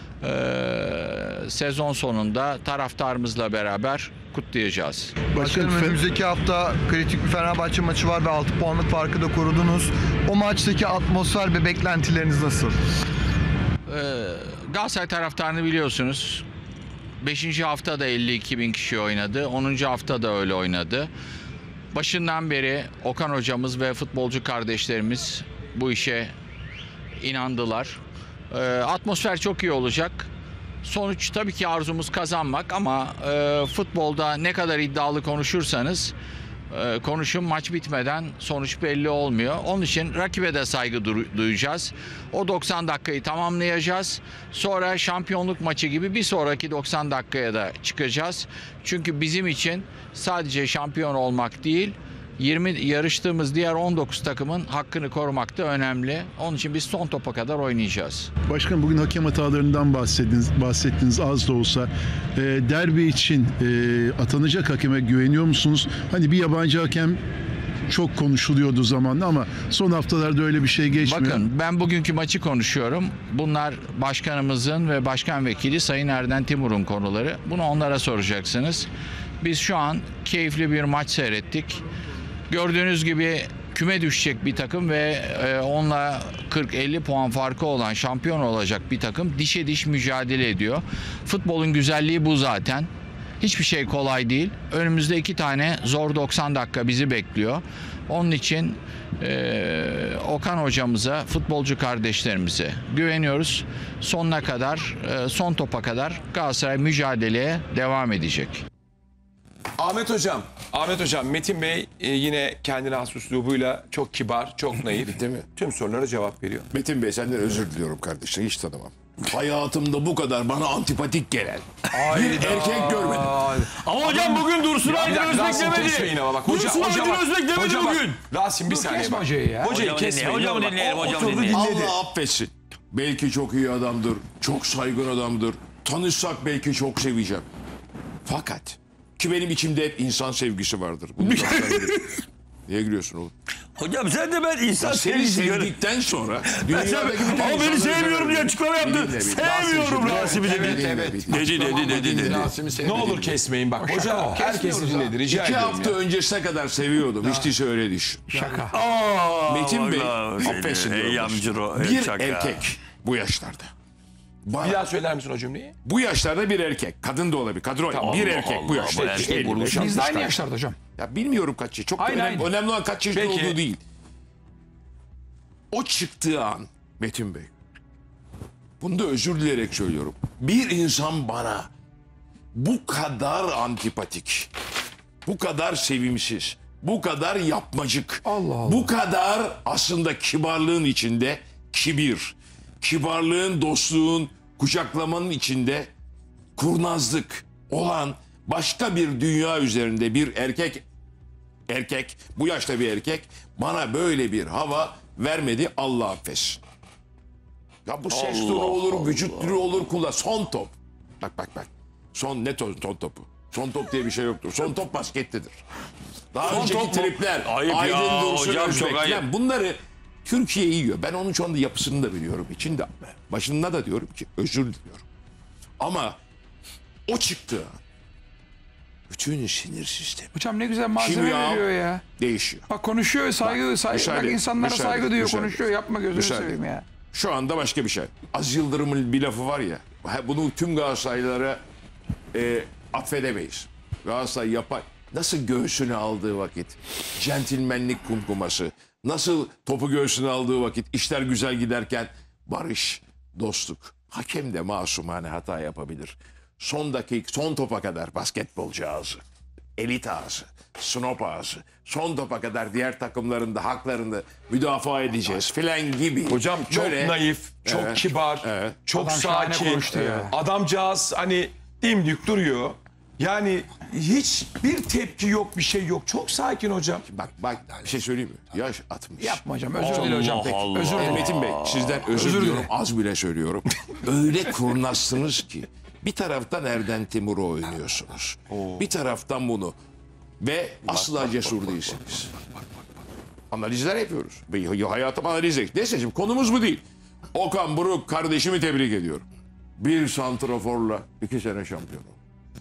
S6: sezon sonunda taraftarımızla beraber kutlayacağız.
S7: Başkanım önümüzdeki hafta kritik bir Fenerbahçe maçı var ve 6 puanlık farkı da korudunuz. O maçtaki atmosfer ve beklentileriniz nasıl?
S6: Galatasaray taraftarını biliyorsunuz. 5. hafta da 52 bin kişi oynadı. 10. hafta da öyle oynadı. Başından beri Okan hocamız ve futbolcu kardeşlerimiz bu işe inandılar. Atmosfer çok iyi olacak. Sonuç tabii ki arzumuz kazanmak ama futbolda ne kadar iddialı konuşursanız konuşun, maç bitmeden sonuç belli olmuyor. Onun için rakibe de saygı duyacağız. O 90 dakikayı tamamlayacağız. Sonra şampiyonluk maçı gibi bir sonraki 90 dakikaya da çıkacağız. Çünkü bizim için sadece şampiyon olmak değil, yarıştığımız diğer 19 takımın hakkını korumak da önemli. Onun için biz son topa kadar oynayacağız.
S8: Başkanım, bugün hakem hatalarından bahsettiniz az da olsa. Derbi için atanacak hakeme güveniyor musunuz? Hani bir yabancı hakem çok konuşuluyordu zamanla ama son haftalarda öyle bir şey geçmiyor.
S6: Bakın, ben bugünkü maçı konuşuyorum. Bunlar başkanımızın ve başkan vekili Sayın Erden Timur'un konuları. Bunu onlara soracaksınız. Biz şu an keyifli bir maç seyrettik. Gördüğünüz gibi küme düşecek bir takım ve onunla 40-50 puan farkı olan şampiyon olacak bir takım dişe diş mücadele ediyor. Futbolun güzelliği bu zaten. Hiçbir şey kolay değil. Önümüzde 2 tane zor 90 dakika bizi bekliyor. Onun için Okan hocamıza, futbolcu kardeşlerimize güveniyoruz. Sonuna kadar, son topa kadar Galatasaray mücadeleye devam edecek.
S1: Ahmet Hocam, Metin Bey yine kendine has üslubuyla çok kibar, çok naif.
S5: Değil mi?
S1: Tüm sorulara cevap veriyor.
S5: Metin Bey, senden özür diliyorum kardeşim. Hiç tanımam. Hayatımda bu kadar bana antipatik gelen bir erkek görmedim.
S2: Ama hocam bugün Dursun Aydın Özbek
S1: Kesmeyin
S2: demedi.
S1: ama bak.
S2: Dursun Aydın Özbek demedi
S1: Hoca bak,
S2: bugün.
S1: Rasim bir saniye
S4: Kesme
S1: bak.
S4: hocayı ya.
S1: Hocayı
S2: Hocamı
S1: kesmeyin.
S2: dinleyelim, hocamı
S1: Bak,
S2: dinleyelim, hocamı
S1: oturdu,
S2: dinleyelim.
S1: dinledi.
S5: Allah affetsin. Belki çok iyi adamdır. Çok saygın adamdır. Tanışsak belki çok seveceğim. Fakat ki benim içimde hep insan sevgisi vardır. Bunu da söyleyeyim. Niye gülüyorsun oğlum?
S2: Hocam sen de ben insan
S5: Seni
S2: sevgisi görüyorum.
S5: sevdikten sonra dünyadaki bütün
S2: Ama beni
S5: insanları
S2: sevmiyorum diye
S5: severim.
S2: açıklama yaptı.
S5: Dinle,
S2: Sevmiyorum Rasim'i dedi.
S3: Evet.
S2: Dedi.
S3: Rasim'i
S1: Ne
S3: sevmedim.
S1: olur kesmeyin bak. Hoca herkesi dinledi. Rica
S5: 2
S1: ediyorum
S5: hafta
S1: ya.
S5: öncesine kadar seviyordum. Hiç değilse öyle düşün.
S4: Şaka.
S5: Metin Bey, affetsin diyorum. Bir erkek bu yaşlarda.
S1: Bir daha söyler misin o cümleyi?
S5: Bu yaşlarda bir erkek. Kadın da olabilir. Kadın olabilir. Bir erkek bu yaşlarda.
S1: işte
S5: 55,
S1: bunu-
S5: 60
S4: Biz de aynı
S5: kaç.
S4: yaşlarda hocam.
S5: Ya bilmiyorum kaç yaş. Çok
S4: Aynen,
S5: önemli,
S4: aynen.
S5: önemli olan kaç yaşında
S1: Peki.
S5: olduğu değil. O çıktığı an Metin Bey. Bunu da özür dileyerek söylüyorum. Bir insan bana bu kadar antipatik, bu kadar sevimsiz, bu kadar yapmacık,
S4: Allah Allah.
S5: bu kadar aslında kibarlığın içinde kibir, kibarlığın, dostluğun, kucaklamanın içinde kurnazlık olan başka bir dünya üzerinde bir erkek, bu yaşta bir erkek bana böyle bir hava vermedi, Allah affetsin. Ya bu ses tonu olur, vücut dili olur, kula son top. Bak. Son ne son topu? Son top diye bir şey yoktur. Son top baskettedir. Daha
S2: Son
S5: önceki
S2: top mu?
S5: tripler,
S2: Ayıp ya,
S5: Aydın Dursun
S2: hocam
S5: Özbek
S2: çok ayıp.
S5: falan, bunları Türkiye yiyor. Ben onun şu anda yapısını da biliyorum. İçinde başında da diyorum ki özür diliyorum. Ama o çıktı. Bütün sinir sistemi
S4: Hocam ne güzel malzeme
S5: Kimya-
S4: veriyor ya.
S5: değişiyor.
S4: Bak konuşuyor, saygı,
S5: müsaade,
S4: bak insanlara
S5: müsaade,
S4: saygı duyuyor,
S5: müsaade.
S4: konuşuyor. Yapma gözünü
S5: Müsaade.
S4: seveyim ya.
S5: Şu anda başka bir şey. Az Yıldırım'ın bir lafı var ya. Bunu tüm Galatasaraylılara affedemeyiz. Galatasaray yapar. Nasıl göğsüne aldığı vakit centilmenlik kumkuması. Nasıl topu göğsüne aldığı vakit işler güzel giderken barış, dostluk. Hakem de masumane hata yapabilir. Son topa kadar basketbolcu ağzı, elit ağzı, snop ağzı. Son topa kadar diğer takımların da haklarını müdafaa edeceğiz filan gibi.
S1: Hocam çok
S5: Böyle-
S1: naif, çok
S5: Evet.
S1: kibar,
S5: Evet.
S1: çok
S4: Adam şahane
S1: sakin.
S4: konuştu ya.
S1: Adamcağız hani dimdik duruyor. Yani hiçbir tepki yok, bir şey yok. Çok sakin hocam.
S5: Bak bir şey söyleyeyim mi? Yaş 60.
S4: Yapma hocam, özür dilerim hocam.
S2: Allah.
S4: Özür dilerim.
S5: Metin Bey sizden özür
S4: Özür
S5: diliyorum.
S4: dilerim.
S5: Az bile söylüyorum. Öyle kurnazsınız ki. Bir taraftan Erden Timur'u oynuyorsunuz. Bir taraftan bunu. Ve asla cesur değilsiniz. Analizler yapıyoruz. Hayatım analiz. Neyse şimdi konumuz bu değil. Okan Buruk kardeşimi tebrik ediyorum. Bir santraforla 2 sene şampiyon oldu.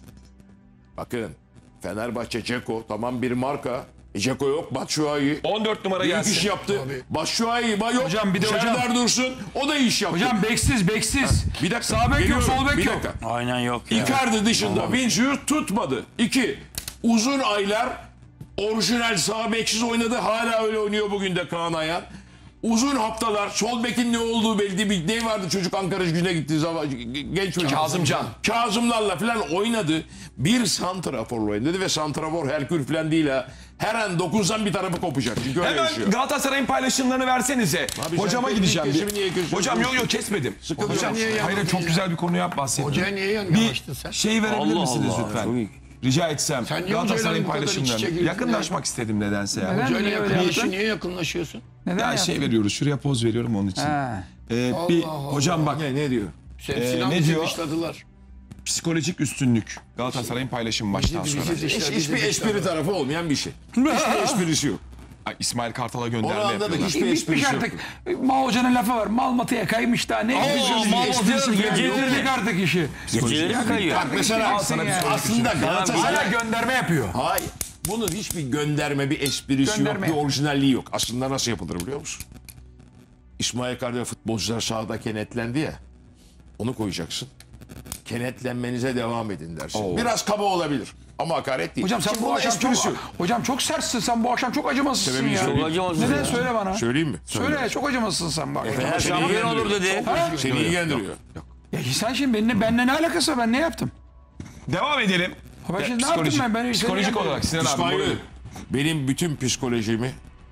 S5: Bakın Fenerbahçe Ceko tamam bir marka. Ceko yok, Batshuayi
S1: 14 numara
S5: büyük
S1: gelsin.
S5: iş yaptı. Batshuayi yok.
S4: Hocam, bir de
S5: Serdar Dursun o da iş yaptı.
S4: Hocam beksiz.
S5: bir dakika.
S4: Sağ bek yok,
S5: geliyorum.
S4: sol bek
S5: Bir
S4: yok.
S5: dakika.
S2: Aynen yok ya.
S5: Icardi dışında Vinicius tutmadı. 2. Uzun aylar Orijinal sağ beksiz oynadı. Hala öyle oynuyor bugün de Kaan Ayhan. Uzun haftalar sol bekin ne olduğu belli bir ne vardı çocuk Ankara Gücü'ne gittiği zaman genç çocuk.
S1: Kazımcan.
S5: Kazımlarla falan oynadı. Bir santraforla oynadı ve santrafor Herkül falan değil ha. Her an dokunsan bir tarafı kopacak. Çünkü öyle
S1: Hemen
S5: yaşıyor.
S1: Galatasaray'ın paylaşımlarını versenize.
S5: Abi
S1: Hocama
S5: sen
S1: gideceğim.
S5: kesimi niye kesiyorsun?
S1: Hocam yok kesmedim.
S5: Sıkılacağım.
S1: Hocam, hayır çok güzel bir konuya bahsettim.
S3: Hocaya niye
S1: Bir
S3: yanlaştın sen?
S1: şey verebilir
S2: Allah
S1: misiniz
S2: Allah,
S1: lütfen?
S2: çok iyi.
S1: Rica etsem.
S3: Sen niye
S1: Galatasaray'ın
S3: hocayla bu kadar iç içe
S1: paylaşımlarını.
S3: girdin
S1: Yakınlaşmak istedim nedense ya.
S4: Neden?
S3: Hocayla
S4: Niye öyle yaptın?
S3: niye yakınlaşıyorsun?
S4: Neden
S1: Ya
S4: yaptın?
S1: şey veriyoruz. Şuraya poz veriyorum onun için.
S4: Ha.
S1: Bir
S3: Allah
S1: hocam bak
S5: Ne diyor?
S3: Sen Sinan
S1: ne
S3: bizi
S1: diyor?
S3: dışladılar.
S1: psikolojik üstünlük. Galatasaray'ın paylaşım maçtan sonra.
S5: Hiçbir espri tarafı olmayan bir şey. Hiçbir esprisi yok.
S1: Ay, İsmail Kartal'a
S5: Onu
S1: gönderme
S5: anladık.
S1: yapıyorlar.
S5: Hiçbir
S4: Bitmiş
S5: esprisi yok.
S4: artık. Mal Hoca'nın lafı var. Mal matıya kaymış da ne? Getirdik artık işi.
S2: Geceleri kayıyor.
S5: Bak mesela aslında
S4: Hala
S5: Galatasaray...
S4: gönderme yapıyor.
S5: Hayır. Bunun hiçbir gönderme, bir esprisi
S4: Gönderme.
S5: yok, bir orijinalliği yok. Aslında nasıl yapılır biliyor musun? İsmail Kartal futbolcular sahada kenetlendi ya. Onu koyacaksın. Kenetlenmenize devam edin dersin. Biraz kaba olabilir ama hakaret değil.
S4: Hocam sen
S5: Şimdi
S4: bu
S5: bunun
S4: akşam
S5: esprisi
S4: çok,
S5: yok.
S4: hocam çok sertsin sen bu akşam çok acımasızsın
S5: Sebebini
S4: ya.
S5: söyleyeyim.
S2: Çok acımasız
S4: Neden
S2: ya.
S4: söyle bana.
S5: Söyleyeyim mi?
S4: Söyle çok acımasızsın sen bu akşam.
S2: Fener şampiyon olur dedi.
S5: Seni ilgilendiriyor.
S4: Ya sen şimdi benimle ne alakası var ben ne yaptım?
S1: Devam edelim.
S4: Ben şimdi ne yaptım ben? Ben
S1: Psikolojik olarak Sinan abi.
S5: İsmail,
S1: buyurun.
S5: benim bütün psikolojimi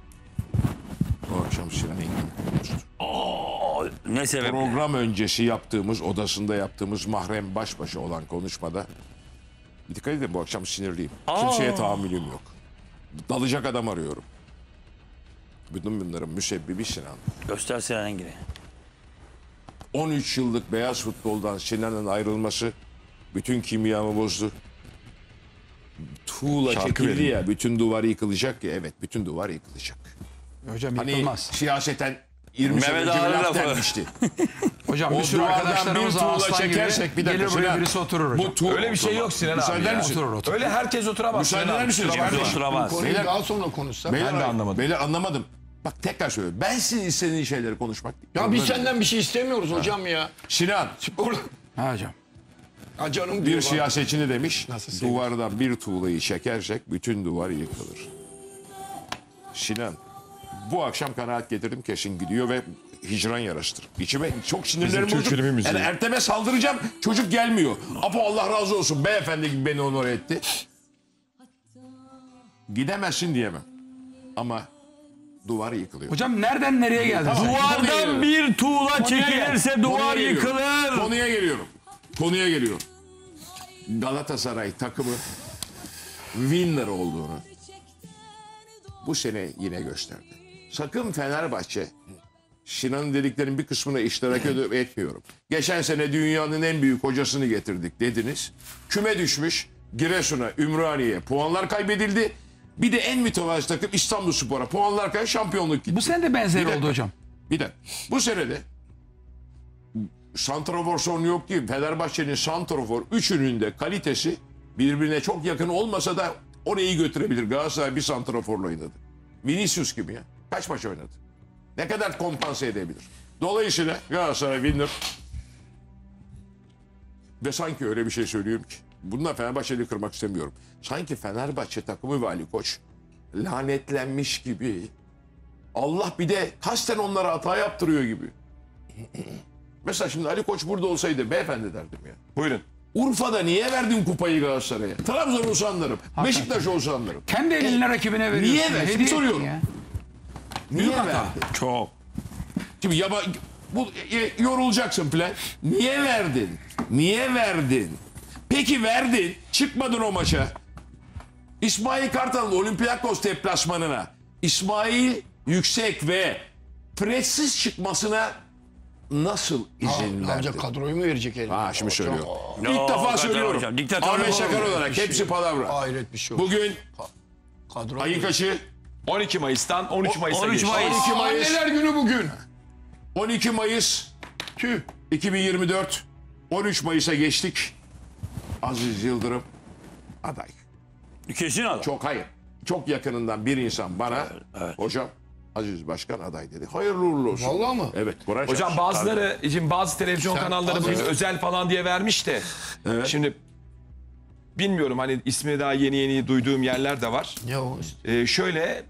S5: o akşam Sinan Engin bozdu.
S2: Ne sebep?
S5: Program öncesi yaptığımız, odasında yaptığımız mahrem baş başa olan konuşmada dikkat edin bu akşam sinirliyim. Kimseye tahammülüm yok. Dalacak adam arıyorum. Bütün bunların müsebbibi Sinan.
S2: Göster Sinan Engin'i.
S5: 13 yıllık beyaz futboldan Sinan'ın ayrılması bütün kimyamı bozdu. Tuğla
S1: Şarkı
S5: çekildi
S1: verin.
S5: ya, bütün duvar yıkılacak ya. Evet, bütün duvar yıkılacak.
S4: Hocam
S5: Hani
S4: yıkılmaz.
S5: siyaseten 20 sene
S2: Mehmet
S5: önce bir
S2: Ağar'ın
S5: laf
S2: lafı.
S5: denmişti.
S4: Hocam
S5: O
S4: bir sürü
S5: duvardan bir
S4: arkadaşlarımız
S5: tuğla
S4: aslan gibi
S5: çekersek bir dakika.
S4: gelir buraya
S5: Sinan,
S4: birisi oturur hocam.
S1: Öyle bir şey yok Sinan abi.
S5: Müsaade
S1: ya.
S5: misin?
S4: Oturur.
S1: Öyle herkes oturamaz.
S5: Müsaade
S1: Sinan
S5: eder
S1: abi,
S5: misiniz
S1: kusura bakma.
S5: kardeşim?
S2: Oturamaz.
S3: Konuyu
S5: Beyler-
S3: daha sonra konuşsak.
S5: Beyler,
S1: Ben de anlamadım.
S5: Beyler anlamadım. Bak tekrar söylüyorum. Ben sizin istediğiniz şeyleri konuşmak değil.
S3: Ya biz senden bir şey istemiyoruz hocam ya.
S5: Sinan
S4: Ha hocam.
S3: Ha canım
S5: bir
S3: diyor bak.
S5: siyasetçi ne demiş?
S3: Nasıl seviyor?
S5: Duvardan bir tuğlayı çekersek bütün duvar yıkılır. Sinan bu akşam kanaat getirdim kesin gidiyor ve hicran yarasıdır. İçime çok sinirlerim
S1: Bizim Türk
S5: bozuk.
S1: filmi müziği.
S5: Yani Ertem'e saldıracağım çocuk gelmiyor. Apo Allah razı olsun beyefendi gibi beni onore etti. Gidemezsin diyemem. Ama duvar yıkılıyor.
S4: Hocam nereden nereye geldin?
S5: Tamam.
S2: Duvardan bir tuğla çekilirse duvar
S5: Konuya geliyorum.
S2: yıkılır.
S5: Konuya geliyorum. Galatasaray takımı winner olduğunu bu sene yine gösterdi. Sakın Fenerbahçe Sinan'ın dediklerinin bir kısmına iştirak etmiyorum. Geçen sene dünyanın en büyük hocasını getirdik dediniz. Küme düşmüş. Giresun'a, Ümraniye'ye puanlar kaybedildi. Bir de en mütevazı takım İstanbulspor'a puanlar kaybedildi. Şampiyonluk gitti.
S4: Bu sene de benzer
S5: Bir dakika.
S4: oldu hocam.
S5: Bir de bu sene de santrafor sorunu yok değil. Fenerbahçe'nin santrafor üçünün de kalitesi birbirine çok yakın olmasa da orayı iyi götürebilir. Galatasaray bir santraforla oynadı. Vinicius gibi ya. Kaç maç oynadı? Ne kadar kompanse edebilir? Dolayısıyla Galatasaray winner. Ve sanki öyle bir şey söylüyorum ki. Bununla Fenerbahçe'yi kırmak istemiyorum. Sanki Fenerbahçe takımı ve Ali Koç lanetlenmiş gibi. Allah bir de kasten onlara hata yaptırıyor gibi. Mesela şimdi Ali Koç burada olsaydı beyefendi derdim ya.
S1: Buyurun.
S5: Urfa'da niye verdin kupayı Galatasaray'a? Trabzon olsa anlarım. Beşiktaş olsa anlarım.
S4: Kendi eline rakibine veriyorsun.
S5: Niye verdin?
S4: Hediye
S5: Soruyorum.
S4: ya.
S5: Niye verdin?
S2: Çok.
S5: Şimdi yorulacaksın falan. Niye verdin? Niye verdin? Peki verdin. Çıkmadın o maça. İsmail Kartal'ın Olympiakos deplasmanına İsmail Yüksek ve pressiz çıkmasına nasıl izin
S3: Ne
S5: verdin?
S3: yapacak, kadroyu mu verecek eline?
S5: Ha şimdi söylüyorum.
S2: No,
S5: İlk defa
S2: kadro
S5: söylüyorum.
S2: hocam, diktatör
S5: Ahmet
S2: yok.
S5: Şakar olarak
S3: Bir şey
S5: hepsi
S3: yok.
S5: palavra.
S3: Hayret bir şey yok.
S5: Bugün
S3: Kadro
S5: ayın kaçı?
S1: 12 Mayıs'tan 13 Mayıs'a
S2: 13
S1: geçti.
S2: Mayıs.
S5: 12 Mayıs.
S3: Anneler günü bugün.
S5: 12 Mayıs
S3: Tüh.
S5: 2024. 13 Mayıs'a geçtik. Aziz Yıldırım aday.
S2: Kesin adam.
S5: Çok yakınından bir insan bana hocam Aziz Başkan aday dedi. Hayırlı uğurlu olsun.
S3: Vallahi mı?
S5: Evet. Kur'an
S1: Hocam
S5: çarpsın.
S1: bazıları, şimdi bazı televizyon kanalları
S3: az
S1: bugün
S3: önce-
S1: özel falan diye vermiş de. Şimdi bilmiyorum hani ismini daha yeni duyduğum yerler de var.
S3: Ne o?
S1: Şöyle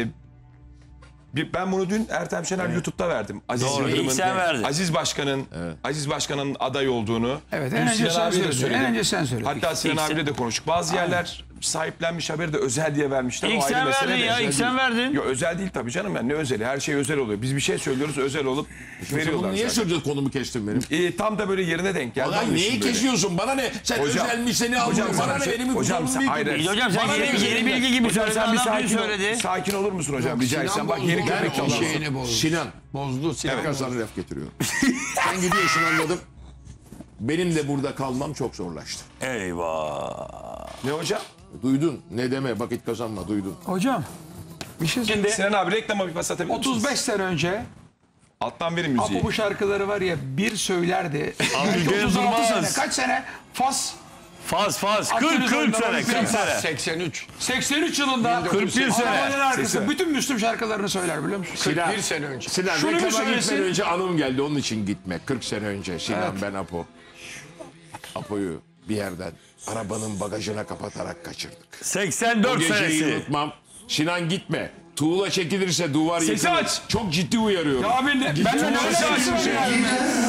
S1: ben bunu dün Ertem Şener YouTube'da verdim. Aziz
S2: Doğru,
S1: Yıldırım'ın,
S2: ilk sen verdin.
S1: Aziz Başkan'ın aday olduğunu.
S4: Evet,
S1: Dün
S4: en önce
S1: Sinan
S4: sen
S1: abiyle de
S4: söyledin.
S1: söyledim.
S4: En önce sen söyledin.
S1: Hatta Sinan
S2: İlk sen-
S1: abiyle de konuştuk. Bazı yerler sahiplenmiş haberi de özel diye vermişler.
S2: İlk
S1: O ayrı
S2: sen
S1: mesele
S2: verdin
S1: de.
S2: ya, ilk sen verdin.
S1: Yok özel değil tabii canım. Yani ne özeli? Her şey özel oluyor. Biz bir şey söylüyoruz özel olup
S5: Bunu
S1: veriyorlar
S5: niye
S1: zaten.
S5: söyleyeceğiz, konumu kestin benim?
S1: Tam da böyle yerine denk geldi.
S5: Lan
S1: Onun için
S5: neyi
S1: böyle.
S5: kesiyorsun? Bana ne? Sen
S1: Hocam,
S5: özelmiş seni
S1: hocam
S5: almıyor.
S1: sana
S5: Bana
S1: bir
S5: ne?
S1: şey-
S5: Benim
S1: hocam
S5: sorunum
S1: sen
S5: değil.
S1: ayrı-
S5: ki.
S2: Hocam sen
S5: Bana ne?
S2: yeni bilgi gibi
S1: Hocam
S2: söyledin.
S1: sen bir
S2: Adam dün
S1: sakin ol.
S2: söyledi.
S1: Sakin olur musun hocam rica
S3: Sinan
S1: etsem? Bak
S3: bozdu.
S1: yeni
S3: Ben
S1: köpek
S3: o
S1: çalıyor.
S3: şeyini bozdu.
S5: Sinan.
S3: Bozdu. Sinan
S5: Tekrar
S3: bozdu.
S5: sana laf getiriyorum. Sen gidiyorsun anladım. Benim de burada kalmam çok zorlaştı.
S2: Eyvah.
S1: Ne hocam?
S5: Duydun. Ne deme, vakit kazanma, duydun.
S4: Hocam bir şey söyleyeyim.
S1: Sinan abi reklama bir pas atabilir misiniz?
S4: 35 sene önce
S1: Alttan verin müziği.
S4: Apo bu şarkıları var ya bir söylerdi. Belki
S2: Cem
S4: 36
S2: Durmaz.
S4: sene. Kaç sene? Fas
S2: Faz 40
S4: Akdeniz
S2: 40
S4: oyunları
S2: sene 40
S4: falan.
S2: sene.
S3: 83.
S4: 83 yılında
S2: 41 sene.
S4: arabanın arkası
S1: 80.
S4: bütün Müslüm şarkılarını söyler biliyor musun?
S3: 41 sene önce.
S5: Sinan
S4: Şunu bir
S5: reklama
S4: söylesin.
S5: gitmeden önce anım geldi, onun için gitme. 40 sene önce Sinan ben Apo. Apo'yu bir yerden arabanın bagajına kapatarak kaçırdık. O
S2: 84
S5: geceyi
S2: senesi.
S5: unutmam. Sinan gitme. Tuğla çekilirse duvar
S1: Sesi
S5: yıkılır.
S1: aç.
S5: Çok ciddi uyarıyorum.
S1: Abi ben de
S5: Tuğla
S1: ne
S5: çekilirse-